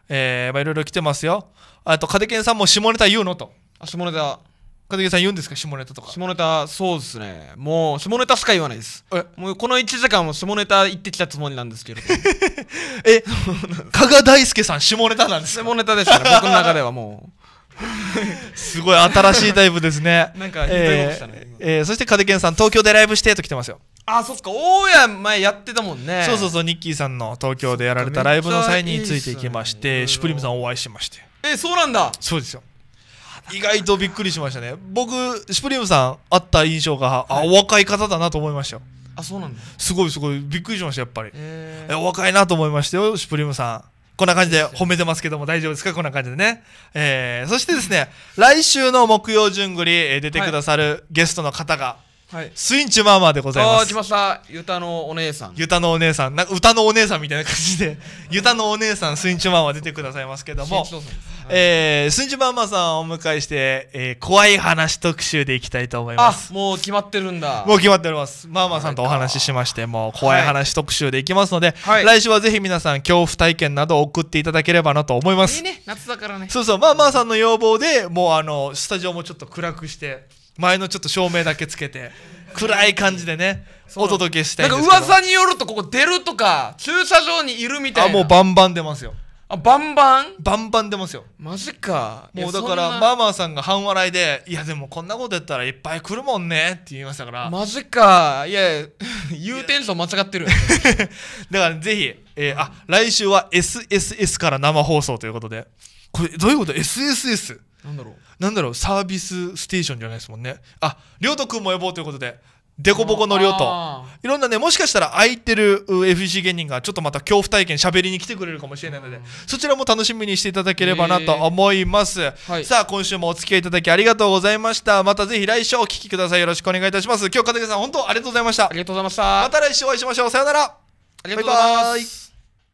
Speaker 4: えーまあ、いろいろ来てますよ。あとカデケンさんも下ネタ言うのと。
Speaker 5: あ、下ネタ
Speaker 4: カデケンさん言うんですか、下ネタとか。
Speaker 5: 下ネタ、そうですね。もう下ネタしか言わないです。
Speaker 4: え
Speaker 5: もうこのいちじかんも下ネタ言ってきたつもりなんですけれど
Speaker 4: え加賀大輔さん下ネタなんですか。
Speaker 5: 下ネタでしたね、僕の中ではも
Speaker 4: すごい新しいタイプですね。
Speaker 5: なんかひどいことしたね
Speaker 4: えーえーそしてカデケンさん東京でライブしてと来てますよ。
Speaker 5: あ、そっか、大家前やってたもんね。
Speaker 4: そうそうそう、ニッキーさんの東京でやられたライブの際についていきまして、シュプリームさんお会いしまして。
Speaker 5: え、そうなんだ。
Speaker 4: そうですよ。意外とびっくりしましたね。僕シュプリームさん会った印象が、あ、お若い方だなと思いましたよ。
Speaker 5: あ、そうなんだ。
Speaker 4: すごいすごいびっくりしましたやっぱり。
Speaker 5: え
Speaker 4: えお若いなと思いましたよ、シュプリームさん。こんな感じで褒めてますけども大丈夫ですか、こんな感じでね。えー、そしてですね、来週の木曜じゅんぐり、えー出てくださるゲストの方が、
Speaker 5: はい。
Speaker 4: スインチマーマーでござい
Speaker 5: あー、
Speaker 4: ます。
Speaker 5: 来ました。ゆたのお姉さん。
Speaker 4: ユタのお姉さん、なんか歌のお姉さんみたいな感じで、ユタのお姉さん、スインチマーマー出てくださいますけども、
Speaker 5: 新一郎さんですはい
Speaker 4: えー、スインチマーマーさんをお迎えして、えー怖い話特集でいきたいと思いま
Speaker 5: あ、
Speaker 4: す。
Speaker 5: もう決まってるんだ。
Speaker 4: もう決まっております。マーマーさんとお話ししまして、もう怖い話特集でいきますので、
Speaker 5: はい
Speaker 4: 来週はぜひ皆さん恐怖体験などを送っていただければなと思います。
Speaker 5: いいね、夏だからね。
Speaker 4: そうそう、マーマーさんの要望でもうあのスタジオもちょっと暗くして前のちょっと照明だけつけて暗い感じでねお届けしたいんですけど、
Speaker 5: なんか噂によるとここ出るとか駐車場にいるみたい
Speaker 4: あ
Speaker 5: な。
Speaker 4: もうバンバン出ますよ。
Speaker 5: あ、バンバン
Speaker 4: バンバン出ますよ。
Speaker 5: マジか。
Speaker 4: もうだから
Speaker 5: いやそんな
Speaker 4: マーマーさんが半笑いで「いやでもこんなことやったらいっぱい来るもんね」って言いましたから、
Speaker 5: マジか。いや言うテンション間違ってるよ。
Speaker 4: だからぜひ、えーあ来週は エスエスエス から生放送ということで、これどういうこと？ エスエスエス
Speaker 5: なんだろう。
Speaker 4: なんだろう、サービスステーションじゃないですもんね。あ、りょうとくんも呼ぼうということで、デコボコのりょうと
Speaker 5: あ
Speaker 4: いろんなね、もしかしたら空いてるう エフイーシー 芸人がちょっとまた恐怖体験しゃべりに来てくれるかもしれないので、そちらも楽しみにしていただければなと思います。
Speaker 5: はい
Speaker 4: さあ今週もお付き合いいただきありがとうございました。またぜひ来週お聞きください。よろしくお願いいたします。今日片桐さん本当ありがとうございました。
Speaker 5: ありがとうございました。
Speaker 4: また来週お会いしましょう。さようなら。
Speaker 5: ありがとうござい
Speaker 4: バイバイ
Speaker 5: ます。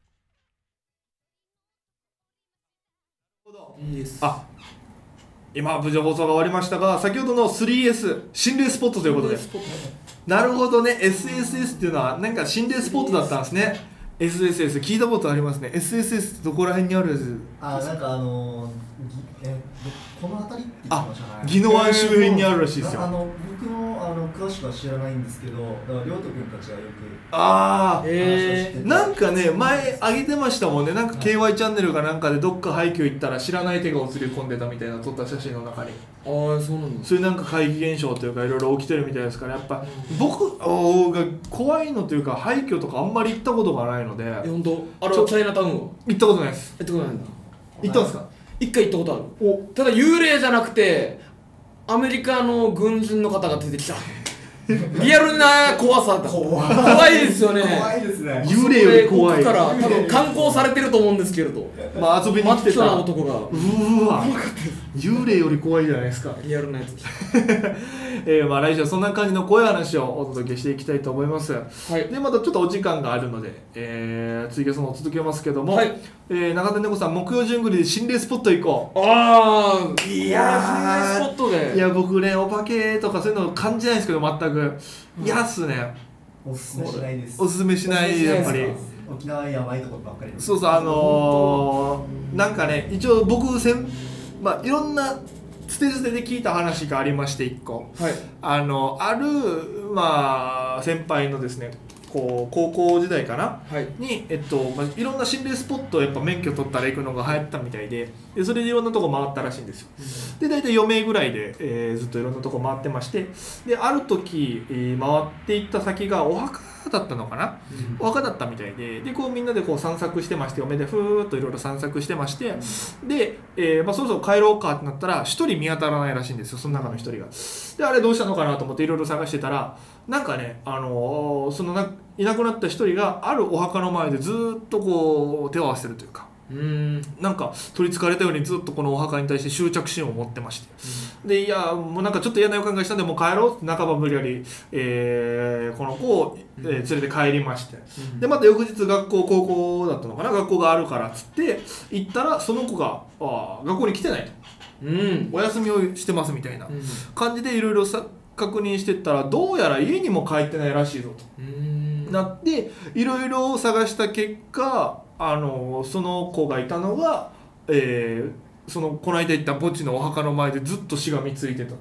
Speaker 1: あ、今無事放送が終わりましたが、先ほどの スリーエス 心霊スポットということで、なるほどね。 エスエスエス っていうのはなんか心霊スポットだったんですね。 エスエスエス 聞いたことありますね。 エスエスエス ってどこら辺にあるやつ？
Speaker 6: あ、なんかあのー、ぎえどこの辺りって言ってましたね。
Speaker 1: 宜野湾周辺にあるらしいですよ。
Speaker 6: あの僕もあの詳しくは知らないんですけど、だから亮斗君たちがよく
Speaker 1: ああ、
Speaker 6: えー
Speaker 1: なんかね前上げてましたもんね。なんか ケーワイ チャンネルかなんかでどっか廃墟行ったら知らない手が映り込んでたみたいな撮った写真の中に、
Speaker 5: ああ、そうなんだ。
Speaker 1: そういうなんか怪奇現象というかいろいろ起きてるみたいですから、やっぱ僕おーが怖いのというか廃墟とかあんまり行ったことがないので。
Speaker 7: え、本当？あれ
Speaker 1: ちょ
Speaker 7: チャイナタウンは
Speaker 1: 行ったことないです。
Speaker 7: 行ったことないんだ。
Speaker 1: 行ったんですか？
Speaker 7: 一回行ったことある。ただ幽霊じゃなくてアメリカの軍人の方が出てきた。リアルな怖さだ。
Speaker 6: 怖い
Speaker 7: 怖いですよね。
Speaker 6: 怖いですね。
Speaker 1: 幽霊より怖い。
Speaker 7: 奥から多分観光されてると思うんですけれど、
Speaker 1: まあ遊びに
Speaker 7: マッチョな
Speaker 1: 来てた。う
Speaker 7: 男が
Speaker 1: ーわ、幽霊より怖いじゃないですか。
Speaker 7: リアルなやつ。
Speaker 1: えー、まあ来週はそんな感じの怖い話をお届けしていきたいと思います。
Speaker 7: はい。
Speaker 1: でまたちょっとお時間があるので、えー、ツイキャスも続けますけども、
Speaker 7: はい
Speaker 1: えー、中田猫さん木曜順繰りで心霊スポット行こ
Speaker 7: ああ、
Speaker 1: いやー
Speaker 7: スポット
Speaker 1: う。
Speaker 7: で。
Speaker 1: いや僕ねお化けとかそういうの感じないんですけど全く嫌っすね。
Speaker 6: おすすめしないです。
Speaker 1: おすすめしないやっぱり。
Speaker 6: 沖縄やばいところばっかりです。
Speaker 1: そうそうあのー、なんかね一応僕せんまあいろんな捨て捨てで聞いた話がありましていっこ、
Speaker 7: はい。
Speaker 1: あのあるまあ先輩のですねこう高校時代かな
Speaker 7: はい。
Speaker 1: に、えっとまあ、いろんな心霊スポットをやっぱ免許取ったら行くのが流行ったみたいで、でそれでいろんなとこ回ったらしいんですよ。で大体よめいぐらいで、えーずっといろんなとこ回ってまして、である時、えー回っていった先がお墓だったのかな、お墓だったみたいで、でこうみんなでこう散策してまして、嫁でふーっといろいろ散策してまして、で、えーまあ、そろそろ帰ろうかってなったら一人見当たらないらしいんですよ、その中の一人が。であれどうしたのかなと思っていろいろ探してたら、なんかね、あのーそのないなくなった一人があるお墓の前でずーっとこう手を合わせてるというか、
Speaker 7: うーん。
Speaker 1: なんか取りつかれたようにずっとこのお墓に対して執着心を持ってまして、でいやもうなんかちょっと嫌な予感がしたんでもう帰ろうって半ば無理やり、えーこの子を、えー連れて帰りまして、でまた翌日学校高校だったのかな、学校があるからっつって行ったらその子があー学校に来てないと、
Speaker 7: うん。
Speaker 1: お休みをしてますみたいな
Speaker 7: うん。
Speaker 1: 感じでいろいろさ確認してったら、どうやら家にも帰ってないらしいぞと
Speaker 7: うーん。
Speaker 1: なっていろいろ探した結果、 あのその子がいたのが、えー、そのこの間行った墓地のお墓の前でずっとしがみついてたと。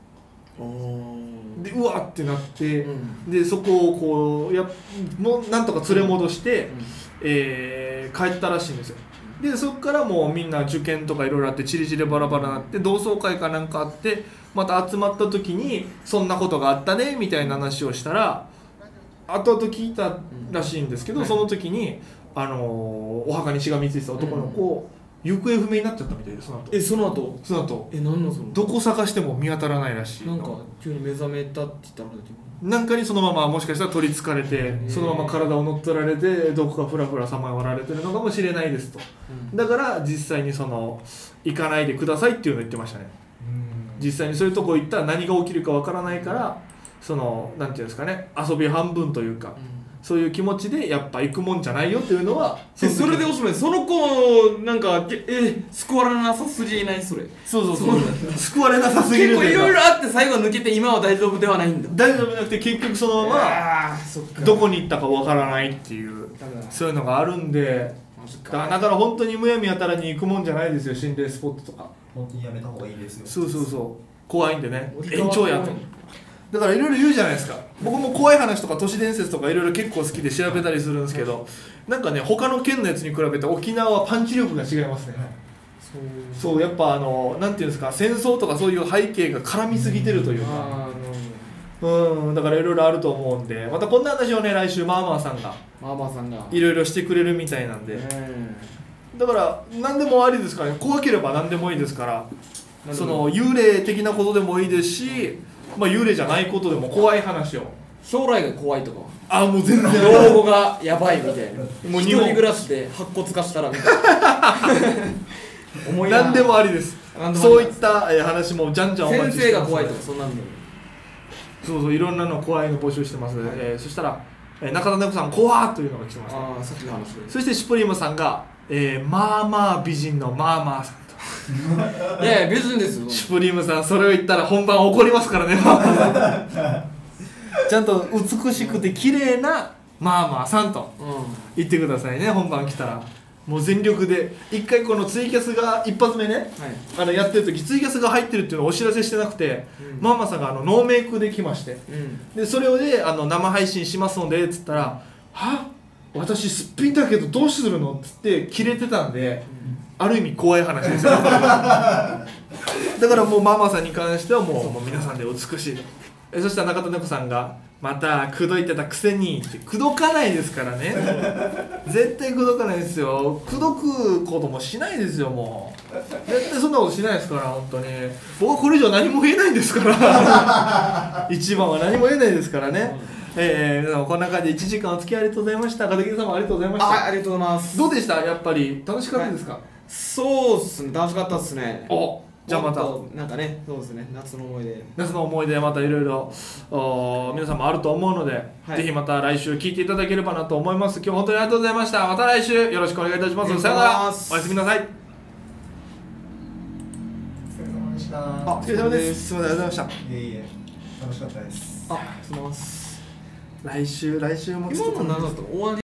Speaker 1: でうわってなって、うん、でそこをこうやもうなんとか連れ戻して、うん、えー、帰ったらしいんですよ。でそこからもうみんな受験とかいろいろあってチリチリバラバラになって同窓会かなんかあってまた集まった時にそんなことがあったねみたいな話をしたら後々聞いたらしいんですけど、うん、その時に、あのー、お墓にしがみついてた男の子、うん、行方不明になっちゃったみたいでその後
Speaker 7: えその後
Speaker 1: その後
Speaker 7: え何のその
Speaker 1: どこ探しても見当たらないらしい。
Speaker 7: なんか急に目覚めたって言ったら
Speaker 1: なんかにそのままもしかしたら取りつかれてそのまま体を乗っ取られてどこかフラフラさまよわれてるのかもしれないですと、うん、だから実際にその行かないでくださいっていうのを言ってましたね。うん実際にそういうとこ行ったら何が起きるかわからないからそのなんていうんですかね遊び半分というか、うん、そういう気持ちでやっぱ行くもんじゃないよっていうのは
Speaker 7: そそれでおしまいその子なんかえ救われなさすぎないそれ
Speaker 1: そうそうそう救われなさすぎる
Speaker 7: 結構いろいろあって最後抜けて今は大丈夫ではないんだ。
Speaker 1: 大丈夫じゃなくて結局そのままどこに行ったかわからないっていうそういうのがあるんでだからだから本当にむやみやたらに行くもんじゃないですよ心霊スポットとか
Speaker 6: 本当にやめた方がいいですよ。
Speaker 1: そうそうそう怖いんでね延長やとだからいろいろ言うじゃないですか。僕も怖い話とか都市伝説とかいろいろ結構好きで調べたりするんですけどなんかね他の県のやつに比べて沖縄はパンチ力が違いますね。そうそうやっぱあのなんていうんですか戦争とかそういう背景が絡みすぎてるというかうんだからいろいろあると思うんでまたこんな話をね来週マーマーさんが
Speaker 7: マーマーさんが
Speaker 1: いろいろしてくれるみたいなんでだから何でもありですからね怖ければ何でもいいですからその幽霊的なことでもいいですしまあ幽霊じゃないことでも怖い話を
Speaker 7: 将来が怖いとか
Speaker 1: あもう全然
Speaker 7: 老後がやばいみたいなもう一人暮らしで白骨化したらみたいな
Speaker 1: 何でもありですそういった話もじゃんじゃんお待ちしてます。
Speaker 7: 先生が怖いとかそんなんでも
Speaker 1: そうそういろんなの怖いの募集してます、はいえー、そしたら、えー、中田猫さん怖ーというのが来てます、ね、
Speaker 7: あさっきの話で
Speaker 1: そしてシュプリームさんが、えー、まあまあ美人のまあまあさんと
Speaker 7: いやいや美人ですよ
Speaker 1: シュプリームさんそれを言ったら本番怒りますからねちゃんと美しくて綺麗なまあまあさんと言ってくださいね本番来たらもう全力で一回このツイキャスが一発目ね、はい、あのやってる時ツイキャスが入ってるっていうのをお知らせしてなくて、うん、ママさんがあのノーメイクで来まして、うん、でそれをであの生配信しますのでっつったら「は私すっぴんだけどどうするの?」っつってキレてたんで、うん、ある意味怖い話ですよだからもうママさんに関してはもう、もう皆さんで美しいえそしたら中田猫さんがまた口説いてたくせにって口説かないですからね絶対口説かないですよ口説くこともしないですよもう絶対そんなことしないですから本当に僕はこれ以上何も言えないんですから一番は何も言えないですからね、えー、皆さんこんな感じでいちじかんお付き合いありがとうございました片桐さんもありがとうございました
Speaker 7: あありがとうございます
Speaker 1: どうでしたやっぱり楽しかったですか、はい、
Speaker 7: そうっすね楽しかったっすね
Speaker 1: おじゃあまた
Speaker 7: なんかねそうですね夏の思い出
Speaker 1: 夏の思い出またいろいろ皆さんもあると思うので、はい、ぜひまた来週聞いていただければなと思います。今日本当にありがとうございました。また来週よろしくお願いいたします。さよならおやすみなさい。
Speaker 6: お疲れ様でした。
Speaker 1: あお疲れ様です。すみませんありがとうございました。
Speaker 6: いえいえ楽しかったです。
Speaker 1: あすみません来週来週も
Speaker 7: 今の何だったの終わり